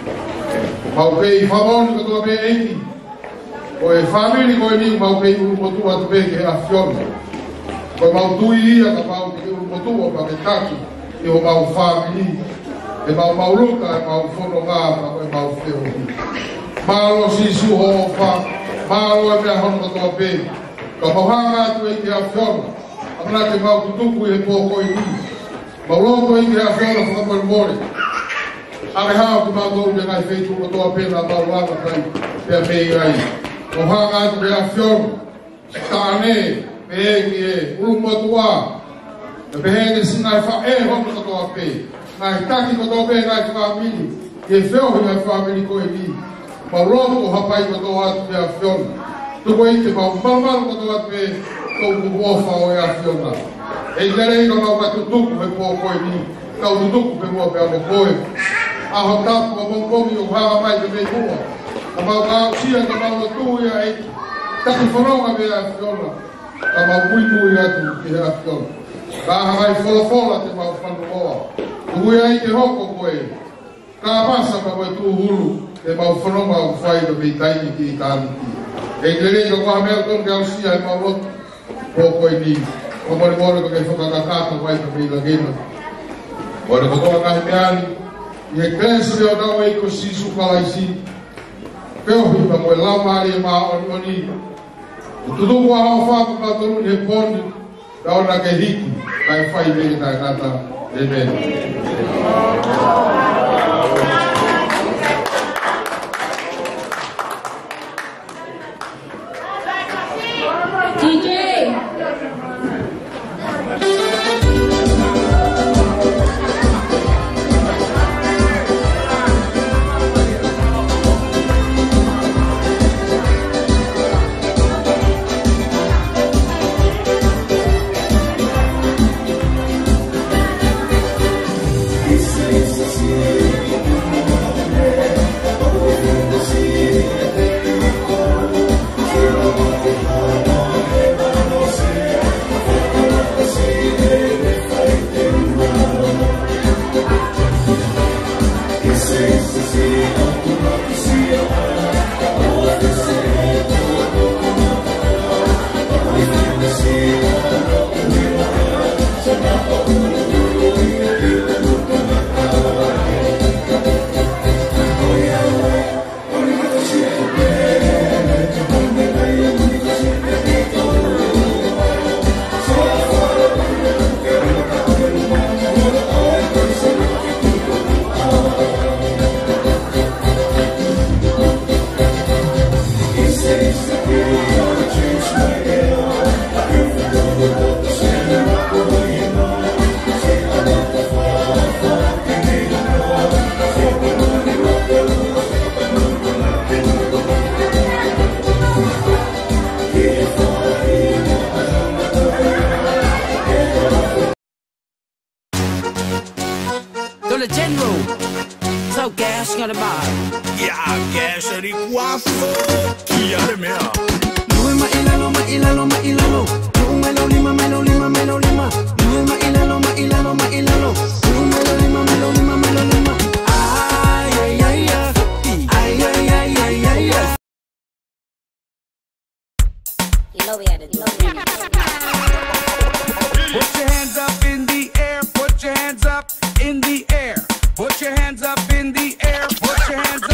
Mau pe I whamoni toa pe eiti. O e whamiri koe ni mau pe I urumotu atu pe ke a whiona. Koe mau tui ia ka mau ki urumotu o pa ke taki. I o mau whamiri. E mau luka e mau whono ngā pa koe mau whio ni. Mālo si su ho wha. Mālo e mea hono toa pe. Ka mau hanga atu e ki a whiona. Amana ke mau tutuku e pōko I ni. Mau loko I ki a whiona whakamori mori. Ame hao ki mau tōru me ngai wheitu o toa pe na mau langa kai. Pea mei ai. O hanga atu me a whiona, tāne, me e ki e, urumotua, e pehene si ngai wha e hono katoa pe, ngai taki katoa pe ngai whamiri, ki e whiohi ngai whamiri koe ni, ma roto hapai katoa atu me a whiona, tuko I te mau malmaru katoa atu me, tau kukuofa o e a whiona, e lere ino mau ka tutuku me pō koe ni, kau tutuku me mua pe amo koe, aho tapu o mongongi o hanga mai te me mua, ka mau ka sia ka mau tu ia e taki whanonga me a whiona ka mau puipui atu ki a whiona ka harai whola te mau whanoa tu ia I te hoko koe ka pasa ka mai tu huru te mau whanonga o whai me taini ki I tāni ki e te reka kua mea ton ke au sia e mau lotu o koe ni o mori mori ka kei whakakakata wai ka me lagena o re kotoa kahi meani I e krensi leo nao e ko sisu kalaisi Peuhi pa koe lamari e maa oni oni. O tutuku a hao whāpa ka toru ni he poni, ka ona ke hiki, ka e whai mei tai kata, Amen. DJ! The general, so gas gonna buy. Yeah, gas ari guapo, kia de mea. Nue ma ilalo, ma ilalo, ma ilalo. Nue melo lima, melo lima, melo lima. Nue ma ilalo, ma ilalo, ma ilalo. Nue melo lima, melo lima, melo lima. Ay, ay, ay, ay. Ay, ay, ay, ay, ay, ay. You know we had it, you know we had it. Put your hands up in the air, put your hands up in the air. Put your hands up in the air, put your hands up.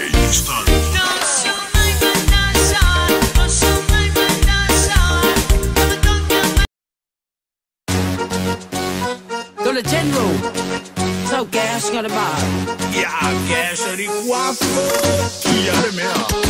The general, so gas gonna buy. Yeah, gas ari guapo, kia de mea.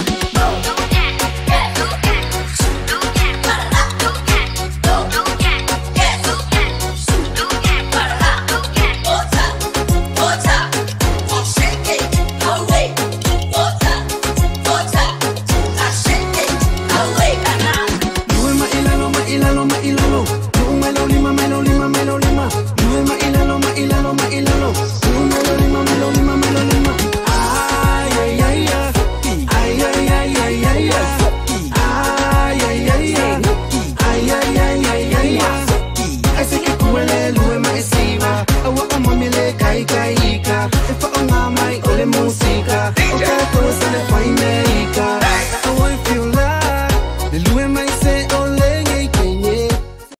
Away. If I